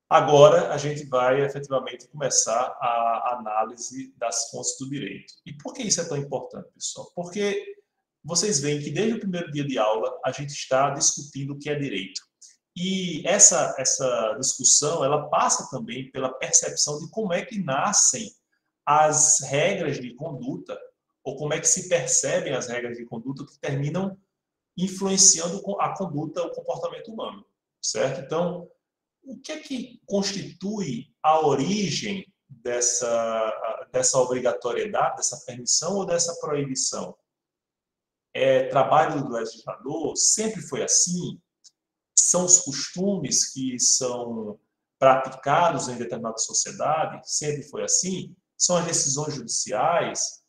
Agora, a gente vai efetivamente começar a análise das fontes do direito. E por que isso é tão importante, pessoal? Porque vocês veem que desde o primeiro dia de aula, a gente está discutindo o que é direito. E essa discussão, ela passa também pela percepção de como é que nascem as regras de conduta, ou como é que se percebem as regras de conduta que terminam influenciando a conduta, o comportamento humano, certo? Então, o que é que constitui a origem dessa obrigatoriedade, dessa permissão ou dessa proibição? É trabalho do legislador? Sempre foi assim? São os costumes que são praticados em determinada sociedade? Sempre foi assim? São as decisões judiciais?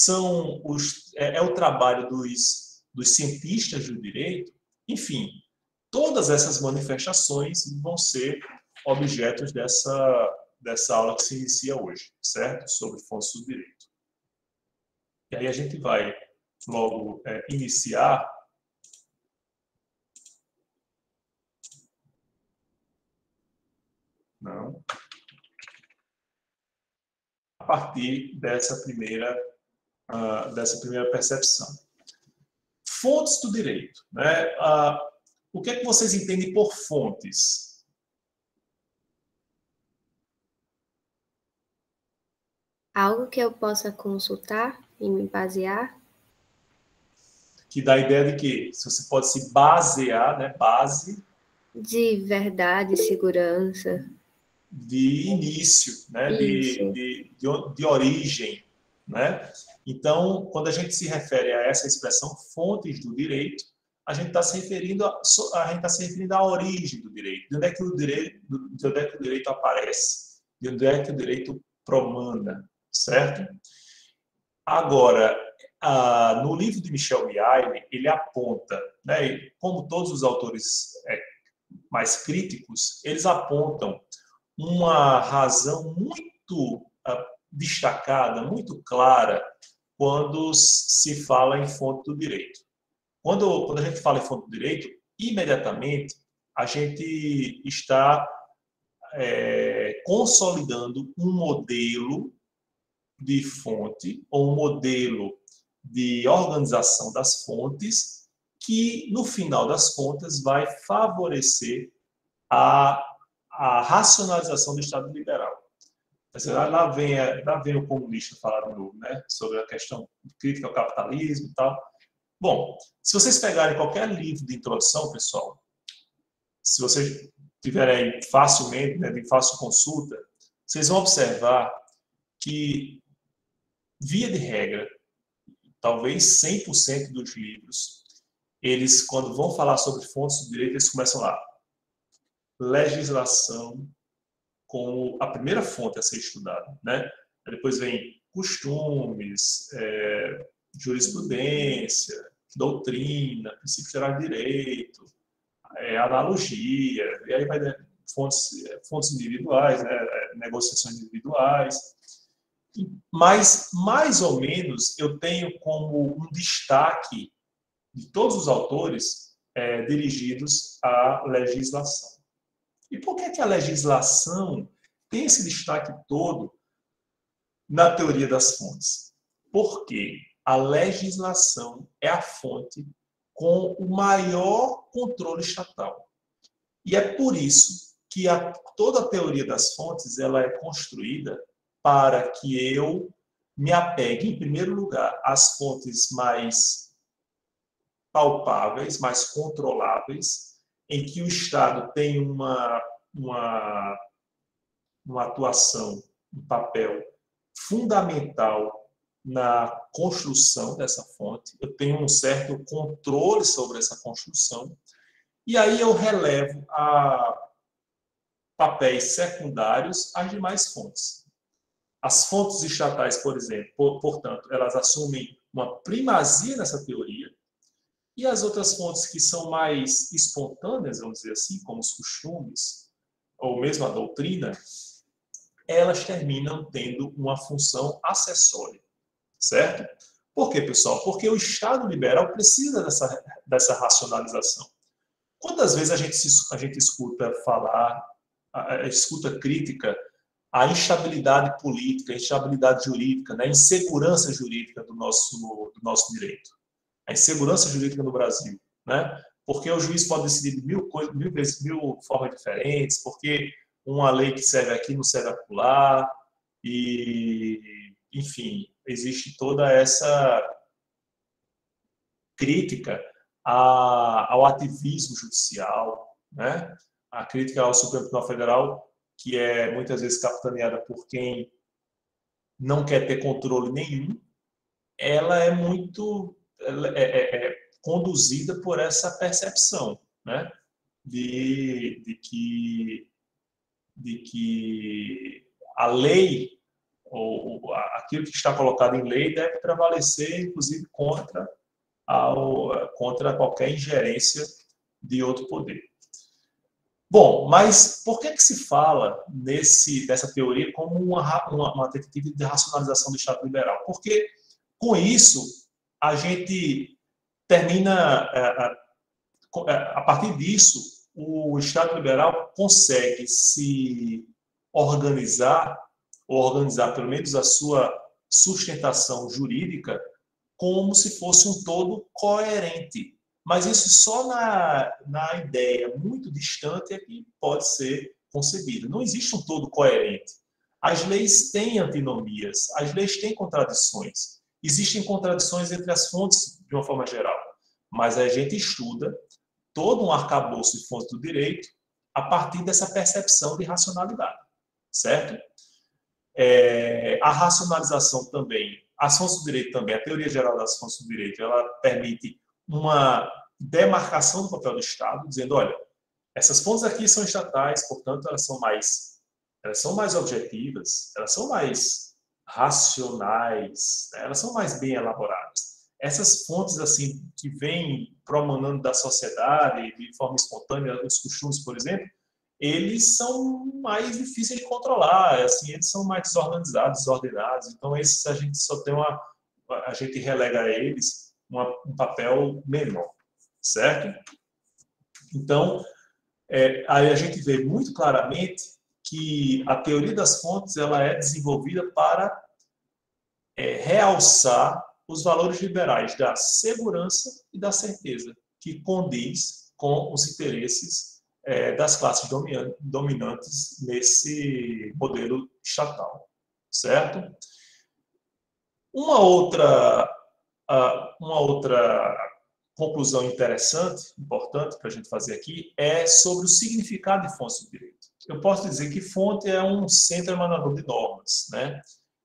É o trabalho dos cientistas do direito? Enfim, todas essas manifestações vão ser objetos dessa aula que se inicia hoje, certo? Sobre fontes do direito. E aí a gente vai logo iniciar não, a partir dessa primeira percepção. Fontes do direito, né? O que é que vocês entendem por fontes? Algo que eu possa consultar e me basear? Que dá a ideia de que se você pode se basear, né? Base. De verdade, segurança. De início, né? De origem, né? Então, quando a gente se refere a essa expressão fontes do direito, a gente está se referindo à origem do direito. De onde é que o direito aparece? De onde é que o direito promana, certo? Agora, no livro de Michel Miaille, ele aponta, né, como todos os autores mais críticos, eles apontam uma razão muito destacada, muito clara, quando se fala em fonte do direito. Quando a gente fala em fonte do direito, imediatamente a gente está consolidando um modelo de fonte, ou um modelo de organização das fontes, que, no final das contas, vai favorecer a racionalização do Estado liberal. Lá vem o comunista falar de novo, né, sobre a questão crítica ao capitalismo e tal. Bom, se vocês pegarem qualquer livro de introdução, pessoal, se vocês tiverem facilmente, né, de fácil consulta, vocês vão observar que, via de regra, talvez 100% dos livros, eles, quando vão falar sobre fontes do direito, eles começam lá. Legislação como a primeira fonte a ser estudada, né? Depois vem costumes, jurisprudência, doutrina, princípio geral de direito, analogia, e aí vai fontes individuais, né? Negociações individuais. Mas, mais ou menos, eu tenho como um destaque de todos os autores dirigidos à legislação. E por que a legislação tem esse destaque todo na teoria das fontes? Porque a legislação é a fonte com o maior controle estatal. E é por isso que toda a teoria das fontes ela é construída para que eu me apegue, em primeiro lugar, às fontes mais palpáveis, mais controláveis, em que o Estado tem uma atuação, um papel fundamental na construção dessa fonte, eu tenho um certo controle sobre essa construção, e aí eu relevo a papéis secundários às demais fontes. As fontes estatais, por exemplo, portanto, elas assumem uma primazia nessa teoria, e as outras fontes que são mais espontâneas, vamos dizer assim, como os costumes, ou mesmo a doutrina, elas terminam tendo uma função acessória, certo? Por quê, pessoal? Porque o Estado liberal precisa dessa racionalização. Quantas vezes a gente escuta falar a escuta crítica à instabilidade política, à instabilidade jurídica, né, a insegurança jurídica do nosso direito, a insegurança jurídica no Brasil, né? Porque o juiz pode decidir mil vezes, mil formas diferentes, porque uma lei que serve aqui não serve acolá, e, enfim, existe toda essa crítica ao ativismo judicial, né? A crítica ao Supremo Tribunal Federal, que é muitas vezes capitaneada por quem não quer ter controle nenhum, ela é muito conduzida por essa percepção, né? de que a lei, ou aquilo que está colocado em lei, deve prevalecer, inclusive, contra qualquer ingerência de outro poder. Bom, mas por que se fala dessa teoria como uma tentativa de racionalização do Estado liberal? Porque, com isso, a gente termina, a partir disso, o Estado liberal consegue se organizar, ou organizar pelo menos a sua sustentação jurídica, como se fosse um todo coerente. Mas isso só na ideia muito distante é que pode ser concebido. Não existe um todo coerente. As leis têm antinomias, as leis têm contradições. Existem contradições entre as fontes, de uma forma geral. Mas a gente estuda todo um arcabouço de fontes do direito a partir dessa percepção de racionalidade, certo? A racionalização também, as fontes do direito também, a teoria geral das fontes do direito, ela permite uma demarcação do papel do Estado, dizendo, olha, essas fontes aqui são estatais, portanto, elas são mais objetivas, elas são mais racionais, né? Elas são mais bem elaboradas. Essas fontes assim que vêm promanando da sociedade de forma espontânea, os costumes, por exemplo, eles são mais difíceis de controlar, assim, eles são mais desorganizados, desordenados. Então, esses a gente só tem a gente relega a eles um papel menor, certo? Então, aí a gente vê muito claramente que a teoria das fontes ela é desenvolvida para realçar os valores liberais da segurança e da certeza, que condiz com os interesses das classes dominantes nesse modelo estatal, certo? Uma outra conclusão interessante, importante para a gente fazer aqui, é sobre o significado de fontes do direito. Eu posso dizer que fonte é um centro emanador de normas, né?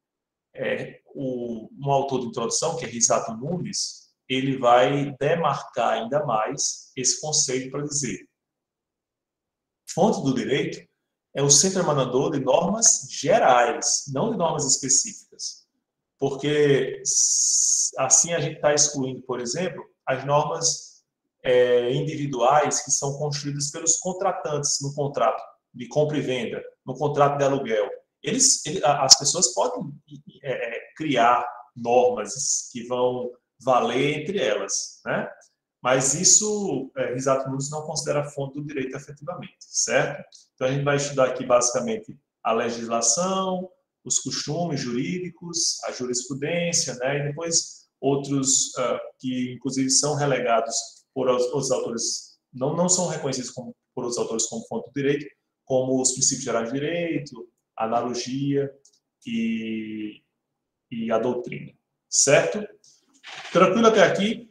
Um autor de introdução, que é Risato Nunes, ele vai demarcar ainda mais esse conceito para dizer: fonte do direito é o centro emanador de normas gerais, não de normas específicas. Porque assim a gente está excluindo, por exemplo, as normas individuais que são construídas pelos contratantes no contrato de compra e venda, no contrato de aluguel. As pessoas podem criar normas que vão valer entre elas, né? Mas isso, Risato Nunes não considera fonte do direito efetivamente, certo? Então, a gente vai estudar aqui, basicamente, a legislação, os costumes jurídicos, a jurisprudência, né? E depois outros que, inclusive, são relegados por outros autores, não são reconhecidos por outros autores como fonte do direito, como os princípios gerais de direito, a analogia e a doutrina, certo? Tranquilo até aqui?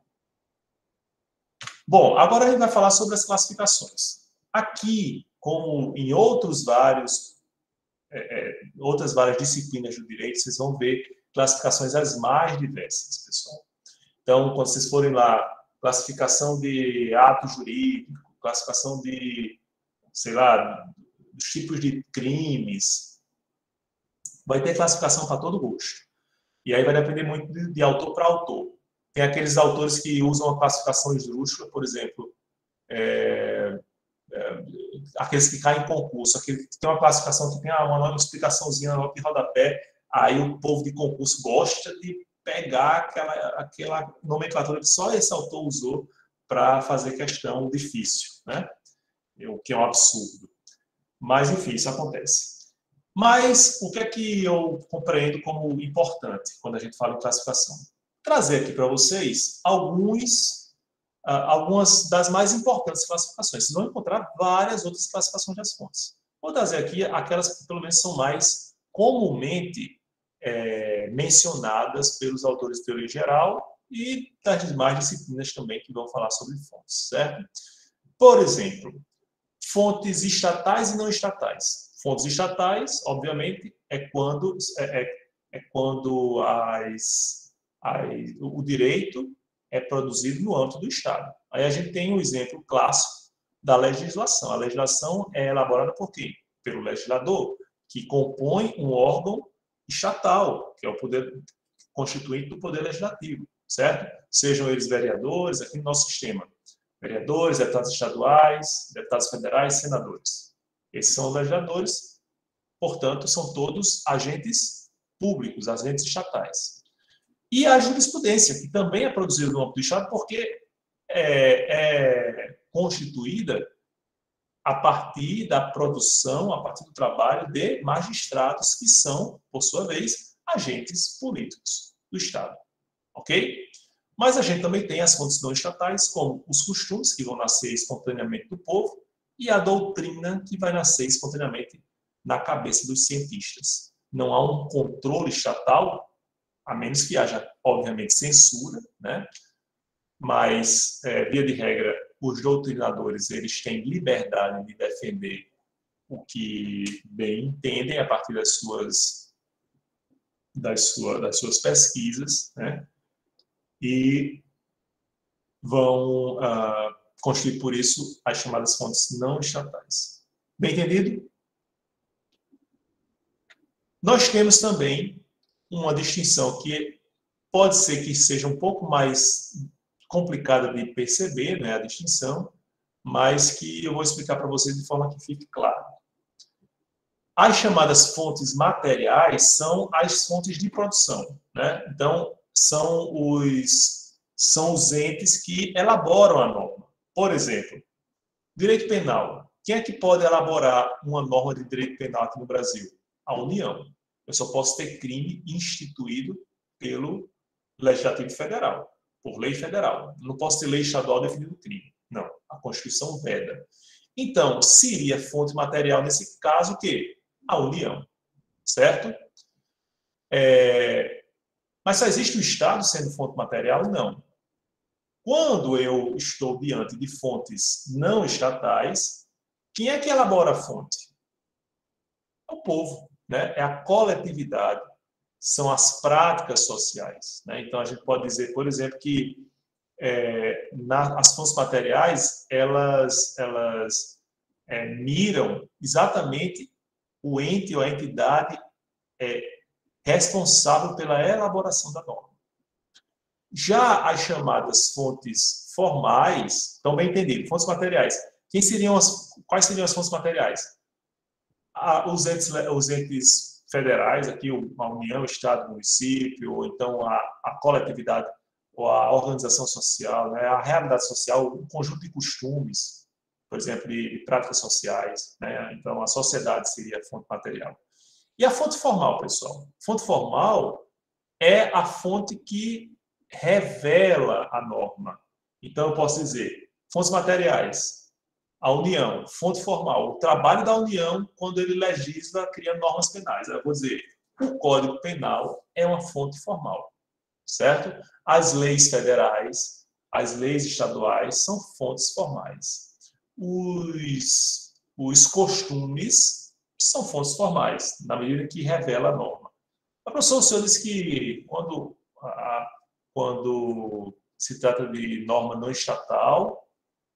Bom, agora a gente vai falar sobre as classificações. Aqui, como em outras várias disciplinas do direito, vocês vão ver classificações as mais diversas, pessoal. Então, quando vocês forem lá, classificação de ato jurídico, classificação de, sei lá, dos tipos de crimes, vai ter classificação para todo gosto. E aí vai depender muito de autor para autor. Tem aqueles autores que usam a classificação esdrúxula, por exemplo, aqueles que caem em concurso, aquele que tem uma classificação que tem uma explicaçãozinha de rodapé, aí o povo de concurso gosta de pegar aquela nomenclatura que só esse autor usou para fazer questão difícil, né? O que é um absurdo. Mas, enfim, isso acontece. Mas o que é que eu compreendo como importante quando a gente fala em classificação? Trazer aqui para vocês algumas das mais importantes classificações. Vocês vão encontrar várias outras classificações das fontes. Vou trazer aqui aquelas que, pelo menos, são mais comumente mencionadas pelos autores de teoria geral e das demais disciplinas também que vão falar sobre fontes, certo? Por exemplo, fontes estatais e não estatais. Fontes estatais, obviamente, é quando o direito é produzido no âmbito do Estado. Aí a gente tem um exemplo clássico da legislação. A legislação é elaborada por quem? Pelo legislador, que compõe um órgão estatal, que é o poder constituinte do poder legislativo, certo? Sejam eles vereadores, aqui no nosso sistema, vereadores, deputados estaduais, deputados federais, senadores. Esses são os legisladores, portanto, são todos agentes públicos, agentes estatais. E a jurisprudência, que também é produzida no âmbito do Estado, porque é constituída a partir da produção, a partir do trabalho de magistrados que são, por sua vez, agentes políticos do Estado. Ok? Mas a gente também tem as fontes não estatais, como os costumes, que vão nascer espontaneamente do povo, e a doutrina, que vai nascer espontaneamente na cabeça dos cientistas. Não há um controle estatal, a menos que haja, obviamente, censura, né? Mas, via de regra, os doutrinadores eles têm liberdade de defender o que bem entendem a partir das suas pesquisas, né? E vão constituir, por isso, as chamadas fontes não estatais. Bem entendido? Nós temos também uma distinção que pode ser que seja um pouco mais complicada de perceber, né, a distinção, mas que eu vou explicar para vocês de forma que fique claro. As chamadas fontes materiais são as fontes de produção, né? Então, são os entes que elaboram a norma. Por exemplo, direito penal. Quem é que pode elaborar uma norma de direito penal aqui no Brasil? A União. Eu só posso ter crime instituído pelo Legislativo Federal, por lei federal. Não posso ter lei estadual definindo crime. Não, a Constituição veda. Então, seria fonte material nesse caso o quê? A União, certo? Mas só existe o Estado sendo fonte material? Não. Quando eu estou diante de fontes não estatais, quem é que elabora a fonte? É o povo, né? É a coletividade, são as práticas sociais, né? Então, a gente pode dizer, por exemplo, que as fontes materiais, elas miram exatamente o ente ou a entidade responsável pela elaboração da norma. Já as chamadas fontes formais, estão bem entendido, fontes materiais. Quais seriam as fontes materiais? Os entes federais, aqui a União, o Estado, o município, ou então a coletividade, ou a organização social, né? A realidade social, um conjunto de costumes, por exemplo, de práticas sociais, né? Então, a sociedade seria a fonte material. E a fonte formal, pessoal? Fonte formal é a fonte que revela a norma. Então, eu posso dizer, fontes materiais, a União, fonte formal, o trabalho da União quando ele legisla, cria normas penais. Eu vou dizer, o Código Penal é uma fonte formal, certo? As leis federais, as leis estaduais são fontes formais. Os costumes são fontes formais, na medida que revela a norma. A professora, o senhor disse que quando se trata de norma não estatal,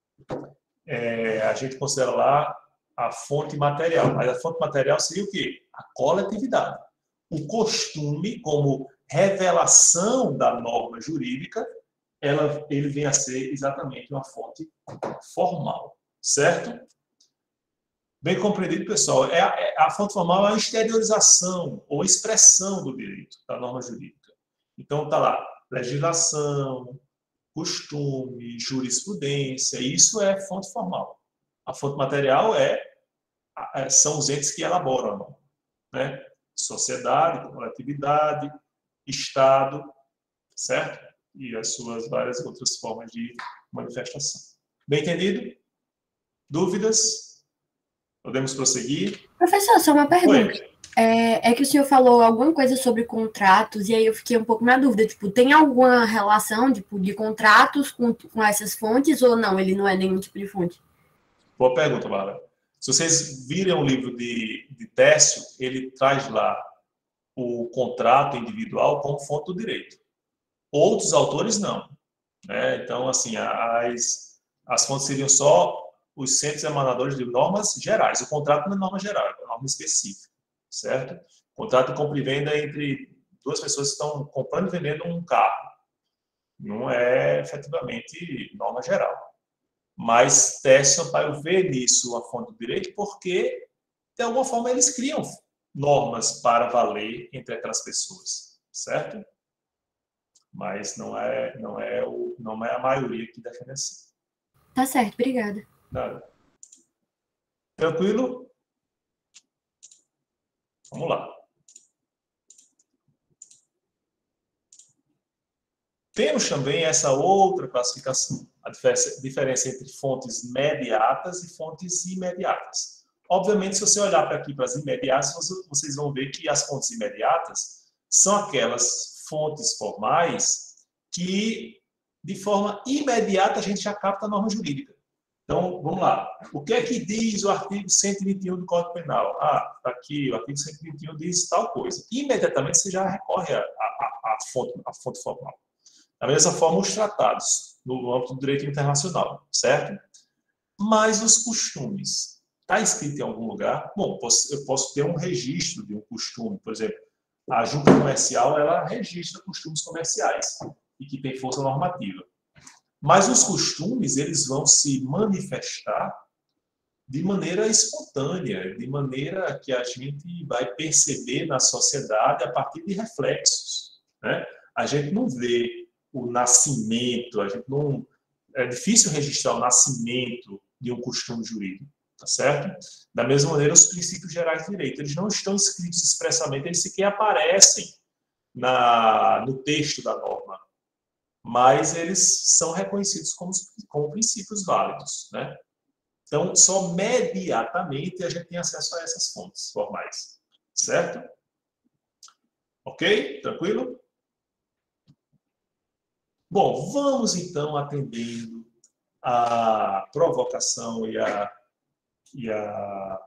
a gente considera lá a fonte material. Mas a fonte material seria o quê? A coletividade. O costume, como revelação da norma jurídica, ele vem a ser exatamente uma fonte formal, certo? Bem compreendido, pessoal. A fonte formal é a exteriorização ou expressão do direito, da norma jurídica. Então, está lá, legislação, costume, jurisprudência, isso é fonte formal. A fonte material é são os entes que elaboram a norma, né? Sociedade, coletividade, Estado, certo? E as suas várias outras formas de manifestação. Bem entendido? Dúvidas? Podemos prosseguir? Professor, só uma pergunta. Oi. É que o senhor falou alguma coisa sobre contratos, e aí eu fiquei um pouco na dúvida, tipo, tem alguma relação, tipo, de contratos com essas fontes, ou não, ele não é nenhum tipo de fonte? Boa pergunta, Bárbara. Se vocês virem o livro de Tércio, ele traz lá o contrato individual como fonte do direito. Outros autores não, né? Então, assim, as fontes seriam só os centros emanadores de normas gerais. O contrato não é norma geral, é norma específica, certo? O contrato de compra e venda entre duas pessoas que estão comprando e vendendo um carro. Não é efetivamente norma geral. Mas Tércio Sampaio vê nisso a fonte do direito porque, de alguma forma, eles criam normas para valer entre aquelas pessoas, certo? Mas não é a maioria que defende assim. Tá certo, obrigada. Nada. Tranquilo? Vamos lá. Temos também essa outra classificação, a diferença entre fontes mediatas e fontes imediatas. Obviamente, se você olhar para aqui para as imediatas, vocês vão ver que as fontes imediatas são aquelas fontes formais que, de forma imediata, a gente já capta a norma jurídica. Então, vamos lá. O que é que diz o artigo 121 do Código Penal? Ah, está aqui, o artigo 121 diz tal coisa. Imediatamente você já recorre à fonte formal. Da mesma forma, os tratados, no âmbito do direito internacional, certo? Mas os costumes, está escrito em algum lugar? Bom, eu posso ter um registro de um costume, por exemplo, a junta comercial, ela registra costumes comerciais e que tem força normativa. Mas os costumes, eles vão se manifestar de maneira espontânea, de maneira que a gente vai perceber na sociedade a partir de reflexos, né? A gente não vê o nascimento, é difícil registrar o nascimento de um costume jurídico, tá certo? Da mesma maneira, os princípios gerais de direito, eles não estão escritos expressamente, eles sequer aparecem no texto da norma, mas eles são reconhecidos como princípios válidos, né? Então, só mediatamente a gente tem acesso a essas fontes formais, certo? Ok? Tranquilo? Bom, vamos então atendendo a provocação e a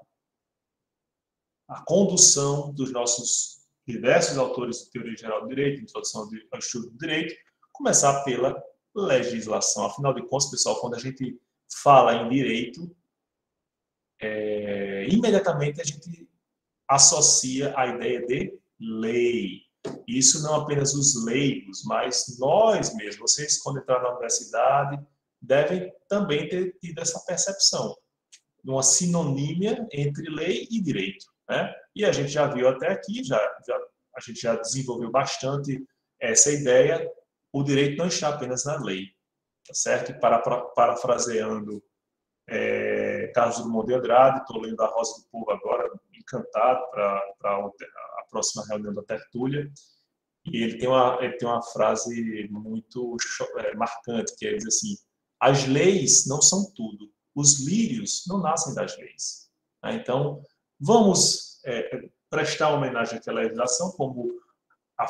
condução dos nossos diversos autores de teoria geral do direito, introdução ao estudo do direito, começar pela legislação. Afinal de contas, pessoal, quando a gente fala em direito, imediatamente a gente associa a ideia de lei. Isso não apenas os leigos, mas nós mesmos, vocês quando entraram na universidade, devem também ter tido essa percepção, de uma sinonímia entre lei e direito, né? E a gente já viu até aqui, a gente já desenvolveu bastante essa ideia, o direito não está apenas na lei, tá certo? Parafraseando Carlos Drummond de Andrade, estou lendo A Rosa do Povo agora, encantado para a próxima reunião da tertúlia, e ele tem uma frase muito marcante, que é dizer assim: as leis não são tudo, os lírios não nascem das leis. Então, vamos prestar homenagem àquela legislação como a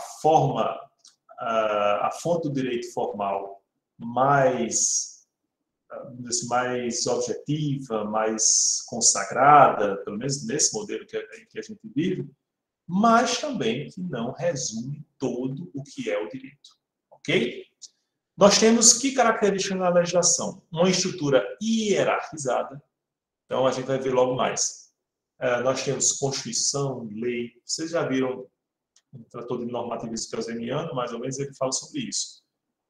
fonte do direito formal mais objetiva, mais consagrada, pelo menos nesse modelo que a gente vive, mas também que não resume todo o que é o direito. Ok? Nós temos que características na legislação? Uma estrutura hierarquizada. Então, a gente vai ver logo mais. Nós temos Constituição, lei. Vocês já viram um trator de normativismo keynesiano, mais ou menos, ele fala sobre isso.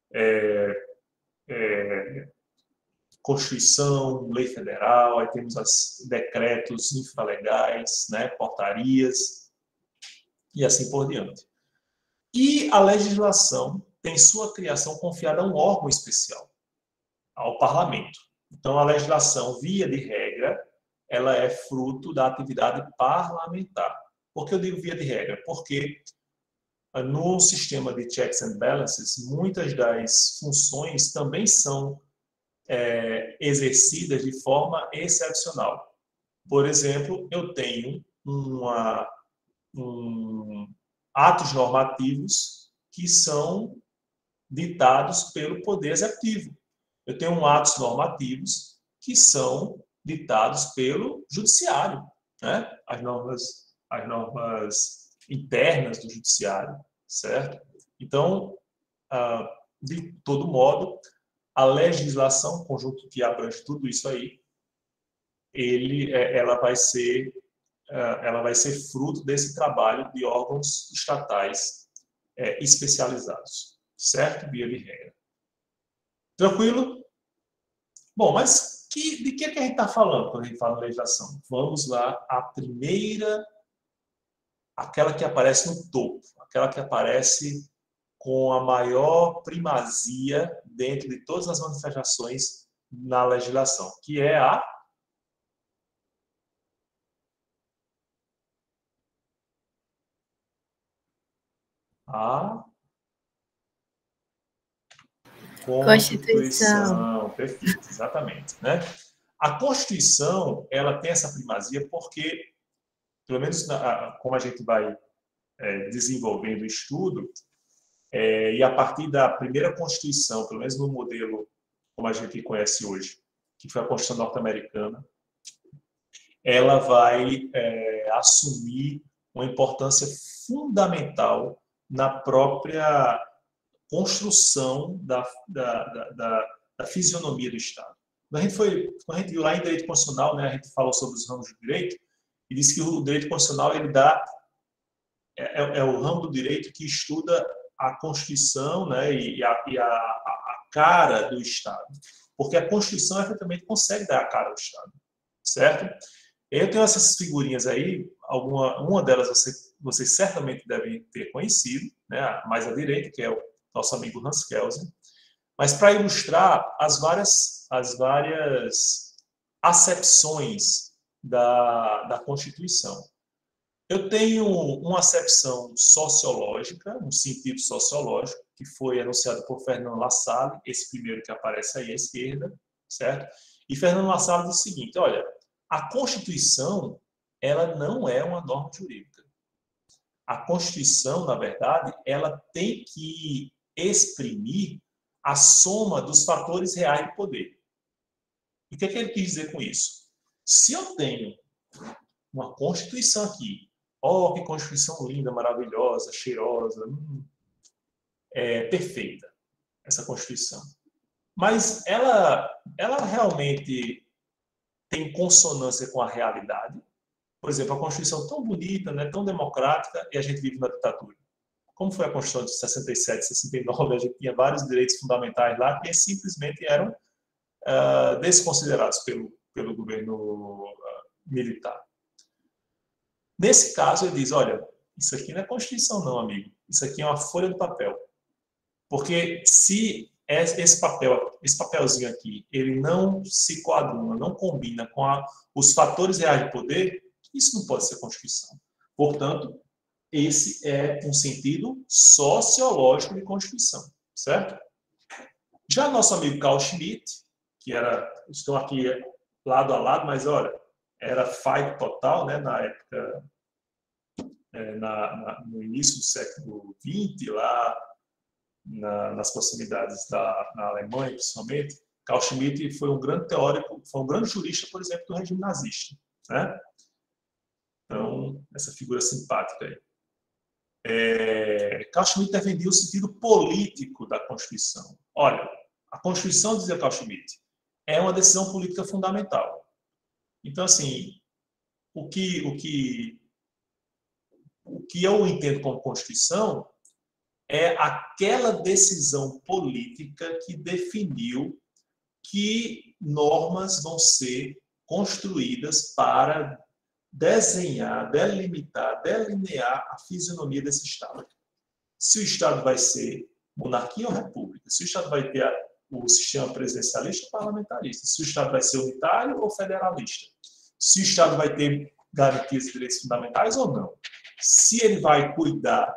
Constituição, lei federal, aí temos os decretos infralegais, né, portarias, e assim por diante. E a legislação tem sua criação confiada a um órgão especial, ao parlamento. Então, a legislação, via de regra, ela é fruto da atividade parlamentar. Por que eu digo via de regra? Porque no sistema de checks and balances, muitas das funções também são exercidas de forma excepcional. Por exemplo, eu tenho atos normativos que são ditados pelo Poder Executivo. Eu tenho atos normativos que são ditados pelo Judiciário, né? As normas internas do Judiciário, certo? Então, de todo modo, a legislação, conjunto que abrange tudo isso aí, ela vai ser fruto desse trabalho de órgãos estatais especializados, certo? Via de regra. Tranquilo? Bom, mas de que a gente está falando quando a gente fala em legislação? Vamos lá, a primeira, aquela que aparece no topo, aquela que aparece com a maior primazia dentro de todas as manifestações na legislação, que é a Constituição. Perfeito, exatamente, né? A Constituição, ela tem essa primazia porque, pelo menos como a gente vai desenvolvendo o estudo, e a partir da primeira Constituição, pelo menos no modelo como a gente conhece hoje, que foi a Constituição norte-americana, ela vai assumir uma importância fundamental na própria construção da fisionomia do Estado. Quando a gente viu lá em direito constitucional, né, a gente falou sobre os ramos do direito, e disse que o direito constitucional é o ramo do direito que estuda a Constituição, né, e a cara do Estado. Porque a Constituição, efetivamente, consegue dar a cara ao Estado, certo? Eu tenho essas figurinhas aí, uma delas vocês certamente devem ter conhecido, né, mais à direita, que é o nosso amigo Hans Kelsen, mas para ilustrar as várias acepções da Constituição. Eu tenho uma acepção sociológica, um sentido sociológico, que foi anunciado por Fernando Lassalle, esse primeiro que aparece aí à esquerda, certo? E Fernando Lassalle diz o seguinte, olha, a Constituição, ela não é uma norma jurídica. A Constituição, na verdade, ela tem que exprimir a soma dos fatores reais de poder. E o que ele quis dizer com isso? Se eu tenho uma Constituição aqui, que Constituição linda, maravilhosa, cheirosa, perfeita, essa Constituição. Mas ela realmente tem consonância com a realidade? Por exemplo, a Constituição tão bonita, né, tão democrática, e a gente vive na ditadura. Como foi a Constituição de 67, 69, a gente tinha vários direitos fundamentais lá que simplesmente eram desconsiderados pelo governo militar. Nesse caso, ele diz, olha, isso aqui não é Constituição não, amigo. Isso aqui é uma folha de papel. Porque se esse papelzinho aqui, ele não se coaduna, não combina com os fatores reais de poder, isso não pode ser Constituição. Portanto, esse é um sentido sociológico de Constituição, certo? Já nosso amigo Carl Schmitt, que estão aqui lado a lado, mas olha, era fight total, né, na época, no início do século XX, lá nas proximidades na Alemanha, principalmente. Carl Schmitt foi um grande teórico, foi um grande jurista, por exemplo, do regime nazista, né? Então, essa figura simpática aí. Carl Schmitt defendia o sentido político da Constituição. Olha, a Constituição, dizia Carl Schmitt, é uma decisão política fundamental. Então, assim, o que eu entendo como Constituição é aquela decisão política que definiu que normas vão ser construídas para desenhar, delimitar, delinear a fisionomia desse Estado. Se o Estado vai ser monarquia ou república, se o Estado vai ter o sistema presidencialista ou parlamentarista, se o Estado vai ser unitário ou federalista. se o Estado vai ter garantias de direitos fundamentais ou não, se ele vai cuidar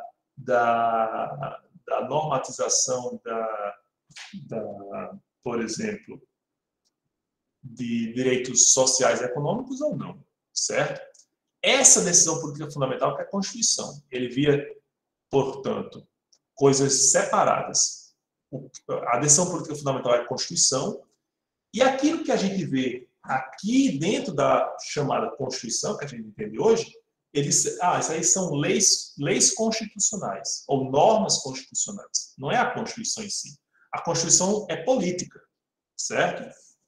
da normatização por exemplo, de direitos sociais e econômicos ou não, certo? Essa decisão política fundamental que é a Constituição. Ele via, portanto, coisas separadas. A decisão política fundamental é a Constituição, e aquilo que a gente vê aqui dentro da chamada Constituição, que a gente entende hoje, isso aí são leis constitucionais, ou normas constitucionais. Não é a Constituição em si. A Constituição é política, certo?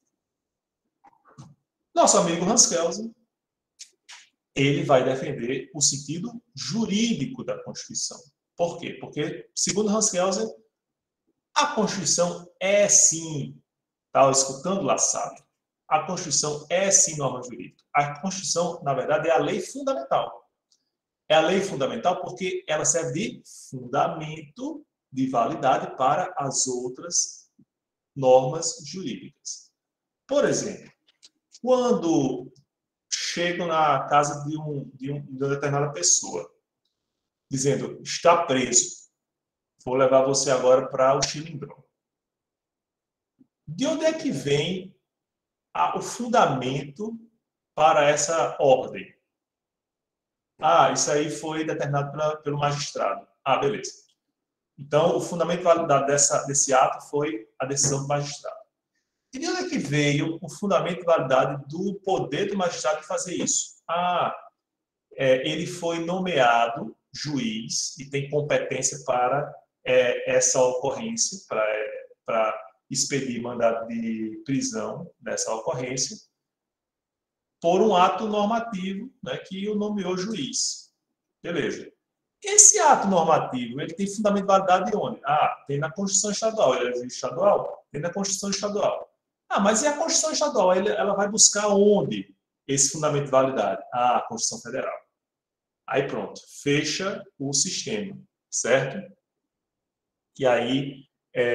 Nosso amigo Hans Kelsen, ele vai defender o sentido jurídico da Constituição. Por quê? Porque, segundo Hans Kelsen, a Constituição é sim, estava escutando lá, sabe? A Constituição é sim norma jurídica. A Constituição, na verdade, é a lei fundamental. É a lei fundamental porque ela serve de fundamento de validade para as outras normas jurídicas. Por exemplo, quando chegam na casa de uma determinada pessoa, dizendo, está preso, vou levar você agora para o Xilindró. De onde é que vem o fundamento para essa ordem? Isso aí foi determinado pelo magistrado. Beleza. Então, o fundamento de validade desse ato foi a decisão do magistrado. E de onde é que veio o fundamento de validade do poder do magistrado de fazer isso? Ele foi nomeado juiz e tem competência para essa ocorrência, para expedir mandado de prisão dessa ocorrência, por um ato normativo, né, que o nomeou juiz. Beleza. Esse ato normativo, ele tem fundamento de validade de onde? Tem na Constituição Estadual. Ele é juiz estadual? Tem na Constituição Estadual. Mas e a Constituição Estadual? Ela vai buscar onde esse fundamento de validade? A Constituição Federal. Aí pronto, fecha o sistema, certo? E aí,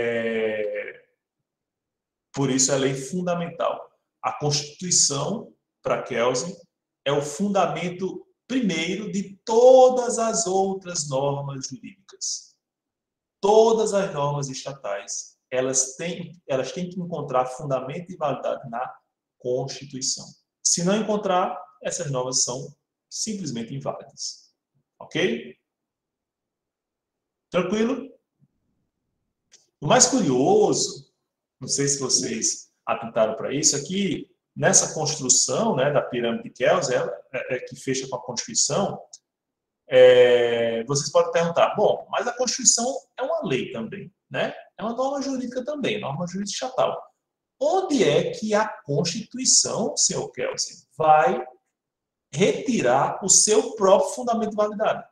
por isso é lei fundamental. A Constituição, para Kelsen, é o fundamento primeiro de todas as outras normas jurídicas. Todas as normas estatais, elas têm que encontrar fundamento e validade na Constituição. Se não encontrar, essas normas são simplesmente inválidas. Ok? Tranquilo? O mais curioso, não sei se vocês atentaram para isso, aqui nessa construção, né, da pirâmide de Kelsen, que fecha com a Constituição, vocês podem perguntar, bom, mas a Constituição é uma lei também, né? É uma norma jurídica também, norma jurídica estatal. Onde é que a Constituição, senhor Kelsen, vai retirar o seu próprio fundamento de validade?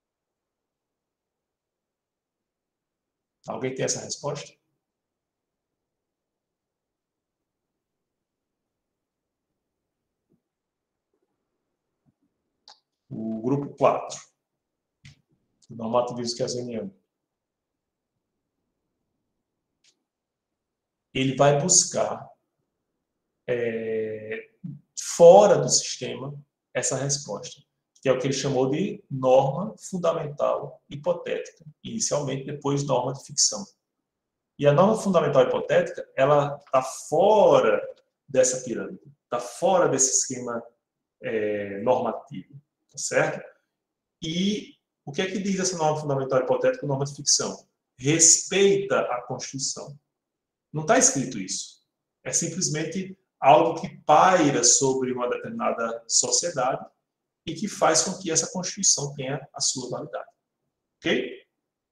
Alguém tem essa resposta? O grupo 4, do normativismo kelseniano. Ele vai buscar, fora do sistema, essa resposta, que é o que ele chamou de norma fundamental hipotética, inicialmente, depois norma de ficção. E a norma fundamental hipotética, ela está fora dessa pirâmide, está fora desse esquema normativo, tá certo? E o que é que diz essa norma fundamental hipotética, norma de ficção? Respeita a Constituição. Não está escrito isso. É simplesmente algo que paira sobre uma determinada sociedade e que faz com que essa Constituição tenha a sua validade. Ok?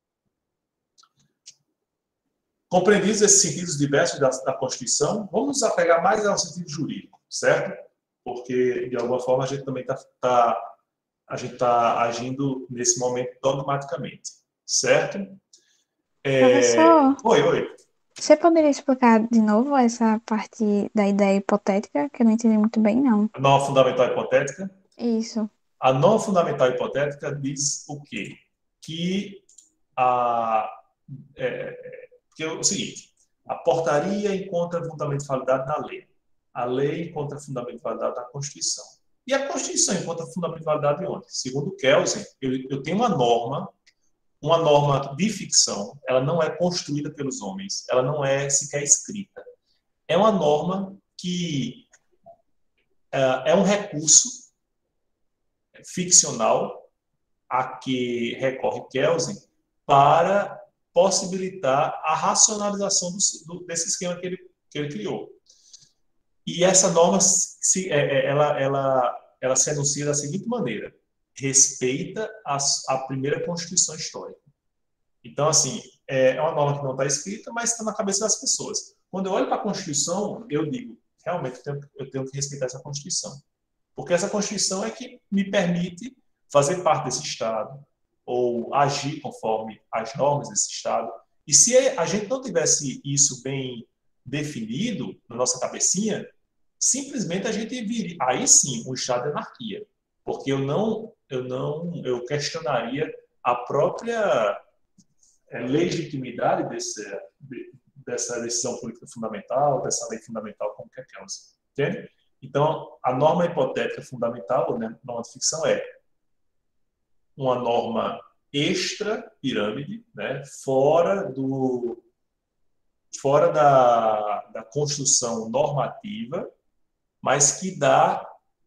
Compreendidos esses sentidos diversos da Constituição, vamos nos apegar mais ao sentido jurídico, certo? Porque, de alguma forma, a gente também está agindo nesse momento dogmaticamente, certo? Professor, Oi. você poderia explicar de novo essa parte da ideia hipotética, que eu não entendi muito bem, não. A norma fundamental hipotética? Isso. A norma fundamental hipotética diz o quê? Que é o seguinte, a portaria encontra fundamento de validade na lei. A lei encontra fundamento de validade na Constituição. E a Constituição encontra fundamento de validade onde? Segundo Kelsen, eu tenho uma norma de ficção, ela não é construída pelos homens, ela não é sequer escrita. É uma norma que é um recurso ficcional a que recorre Kelsen para possibilitar a racionalização desse esquema que ele criou. E essa norma ela se anuncia da seguinte maneira: respeita a primeira Constituição histórica. Então, assim, é uma norma que não está escrita, mas está na cabeça das pessoas. Quando eu olho para a Constituição, eu digo, realmente, eu tenho que respeitar essa Constituição. Porque essa Constituição é que me permite fazer parte desse Estado, ou agir conforme as normas desse Estado. E se a gente não tivesse isso bem definido na nossa cabecinha, simplesmente a gente viria, aí sim, um estado de anarquia, porque eu questionaria a própria legitimidade dessa decisão política fundamental, dessa lei fundamental, como que é que entende? Então, a norma hipotética fundamental, né, norma de ficção, é uma norma extra-pirâmide, né, fora da construção normativa, mas que dá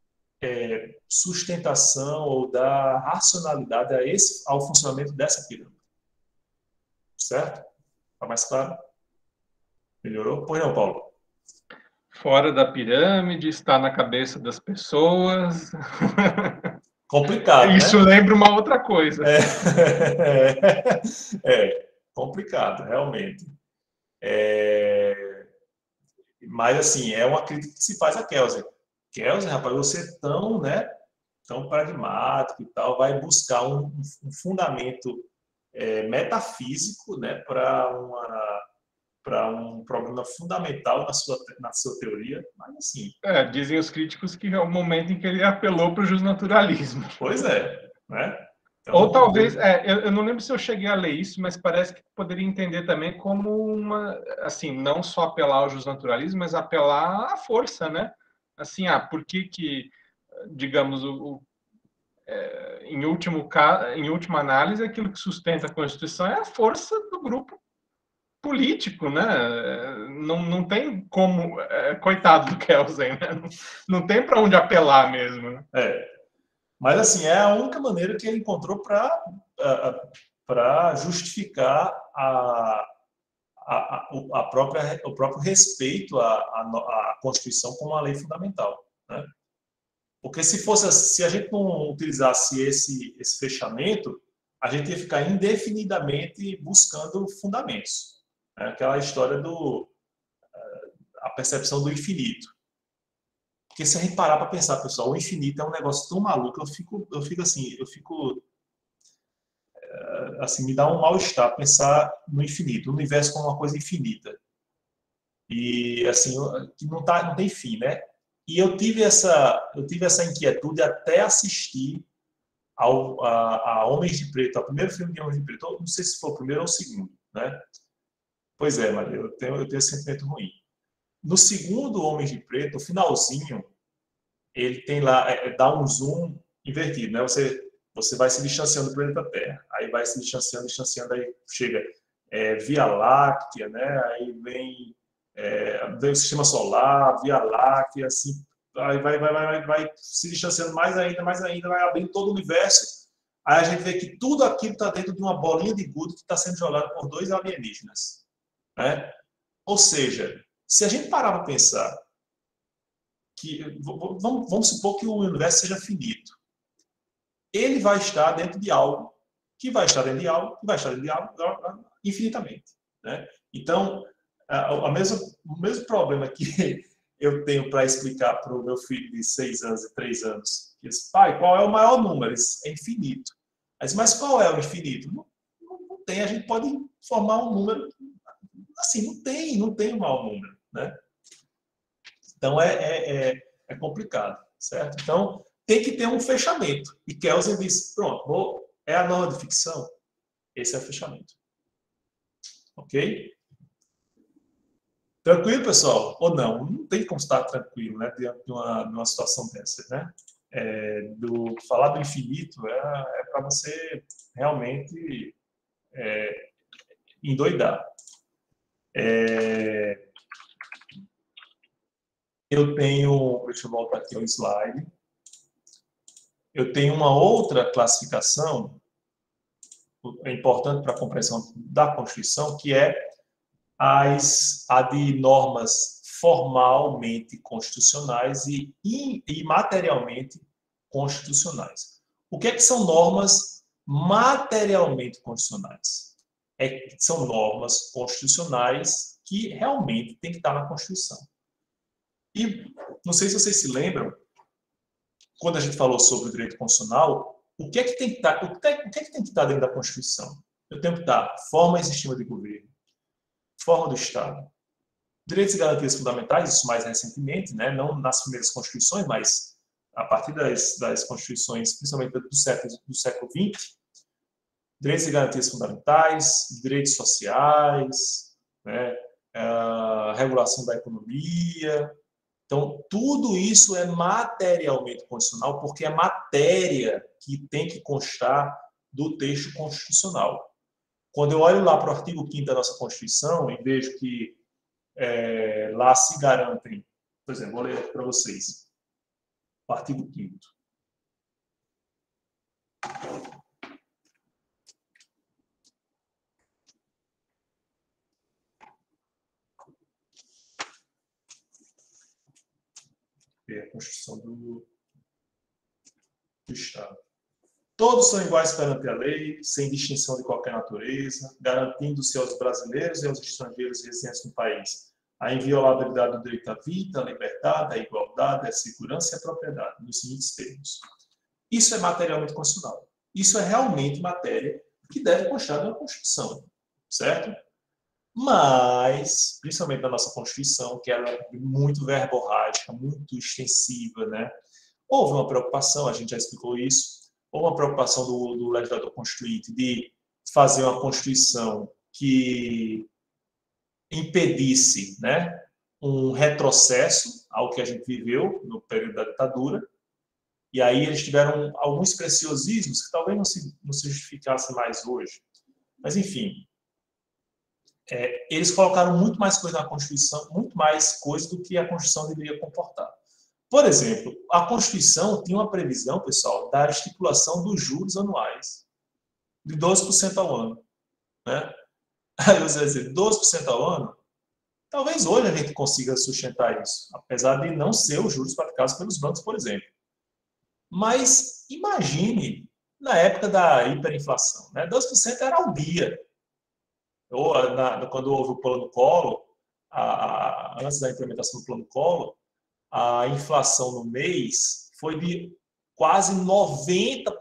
sustentação ou dá racionalidade ao funcionamento dessa pirâmide. Certo? Está mais claro? Melhorou? Pois não, Paulo? Fora da pirâmide, está na cabeça das pessoas. Complicado, Isso, né? Lembra uma outra coisa. Complicado, realmente. Mas, assim, é uma crítica que se faz a Kelsen. Kelsen, rapaz, você tão pragmático e tal, vai buscar um fundamento metafísico, né, para um problema fundamental na sua teoria, mas assim... dizem os críticos que é o momento em que ele apelou para o justnaturalismo. Pois é, né? Então, ou talvez, eu não lembro se eu cheguei a ler isso, mas parece que poderia entender também como uma, assim, não só apelar ao justnaturalismo, mas apelar à força, né? Assim, por que, digamos, em última análise, aquilo que sustenta a Constituição é a força do grupo político, né? Não tem como, coitado do Kelsen, né? Não tem para onde apelar mesmo. Né? Mas, assim, é a única maneira que ele encontrou para justificar o próprio respeito à Constituição como uma lei fundamental, né? Porque se a gente não utilizasse esse fechamento, a gente ia ficar indefinidamente buscando fundamentos. Né? Aquela história a percepção do infinito. Porque se a gente parar para pensar, pessoal, o infinito é um negócio tão maluco, eu fico assim, me dá um mal-estar pensar no infinito, o universo como uma coisa infinita. E, assim, que não tem fim, né? E eu tive essa inquietude até assistir a Homens de Preto, ao primeiro filme de Homens de Preto, não sei se foi o primeiro ou o segundo, né? Pois é, Maria, eu tenho esse sentimento ruim. No segundo Homens de Preto, o finalzinho, ele tem lá, dá um zoom invertido, né? Você vai se distanciando do planeta Terra, aí vai se distanciando, aí chega Via Láctea, né? Aí vem o Sistema Solar, Via Láctea, assim, aí vai se distanciando mais ainda, vai abrindo todo o universo. Aí a gente vê que tudo aquilo está dentro de uma bolinha de gude que está sendo jogada por 2 alienígenas, né? Ou seja, se a gente parar para pensar que vamos supor que o universo seja finito, ele vai estar dentro de algo que vai estar dentro de algo que vai estar dentro de algo infinitamente, né? Então, o mesmo problema que eu tenho para explicar para o meu filho de 6 anos e 3 anos, que diz, pai, qual é o maior número? É infinito. Mas qual é o infinito? Não tem, a gente pode formar um número, assim, não tem um maior número, né? Então, é complicado, certo? Então, tem que ter um fechamento. E Kelsen diz, pronto, é a norma de ficção, esse é o fechamento. Ok? Tranquilo, pessoal? Ou não? Não tem como estar tranquilo, né, diante de uma situação dessa, né? Falar do infinito é para você realmente endoidar. Eu tenho, deixa eu voltar aqui ao slide. Eu tenho uma outra classificação importante para a compreensão da Constituição, que é a de normas formalmente constitucionais e materialmente constitucionais. O que são normas materialmente constitucionais? São normas constitucionais que realmente têm que estar na Constituição. E não sei se vocês se lembram, quando a gente falou sobre o direito constitucional, o que tem que estar, o que tem que estar dentro da Constituição? Eu tenho que estar forma e sistema de governo, forma do Estado, direitos e garantias fundamentais, isso mais recentemente, né? Não nas primeiras constituições, mas a partir das constituições, principalmente do século XX, direitos e garantias fundamentais, direitos sociais, né? Regulação da economia. Então, tudo isso é materialmente constitucional, porque é matéria que tem que constar do texto constitucional. Quando eu olho lá para o artigo 5º da nossa Constituição e vejo que lá se garantem, por exemplo, vou ler aqui para vocês, o artigo 5º. A Constituição do Estado. Todos são iguais perante a lei, sem distinção de qualquer natureza, garantindo-se aos brasileiros e aos estrangeiros residentes no país a inviolabilidade do direito à vida, à liberdade, à igualdade, à segurança e à propriedade, nos seguintes termos. Isso é materialmente constitucional. Isso é realmente matéria que deve constar na Constituição, certo? Mas, principalmente na nossa Constituição, que era muito verborrágica, muito extensiva, né? Houve uma preocupação, a gente já explicou isso, houve uma preocupação do legislador constituinte de fazer uma Constituição que impedisse, né, um retrocesso ao que a gente viveu no período da ditadura. E aí eles tiveram alguns preciosismos que talvez não se justificassem mais hoje. Mas, enfim, eles colocaram muito mais coisa na Constituição, muito mais coisa do que a Constituição deveria comportar. Por exemplo, a Constituição tinha uma previsão, pessoal, da estipulação dos juros anuais de 12% ao ano, né? Aí você vai dizer, 12% ao ano? Talvez hoje a gente consiga sustentar isso, apesar de não ser os juros praticados pelos bancos, por exemplo. Mas imagine na época da hiperinflação, né? 12% era ao dia. Ou quando houve o Plano Collor, antes da implementação do Plano Collor, a inflação no mês foi de quase 90%.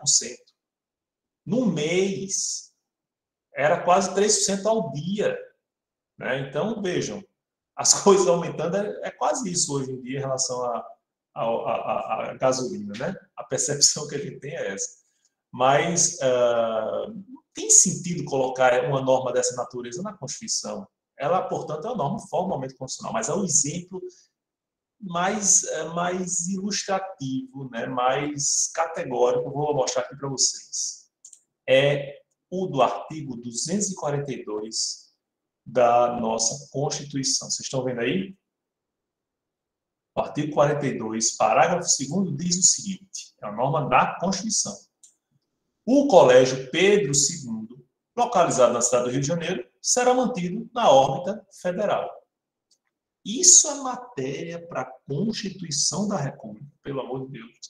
No mês, era quase 3% ao dia, né? Então, vejam, as coisas aumentando é quase isso hoje em dia em relação à gasolina, né? A percepção que a gente tem é essa. Mas tem sentido colocar uma norma dessa natureza na Constituição. Ela, portanto, é uma norma formalmente constitucional, mas é um exemplo mais ilustrativo, né? Mais categórico, vou mostrar aqui para vocês. É o do artigo 242 da nossa Constituição. Vocês estão vendo aí? O artigo 42, parágrafo 2º, diz o seguinte, é a norma da Constituição. O Colégio Pedro II, localizado na cidade do Rio de Janeiro, será mantido na órbita federal. Isso é matéria para a Constituição da República, pelo amor de Deus.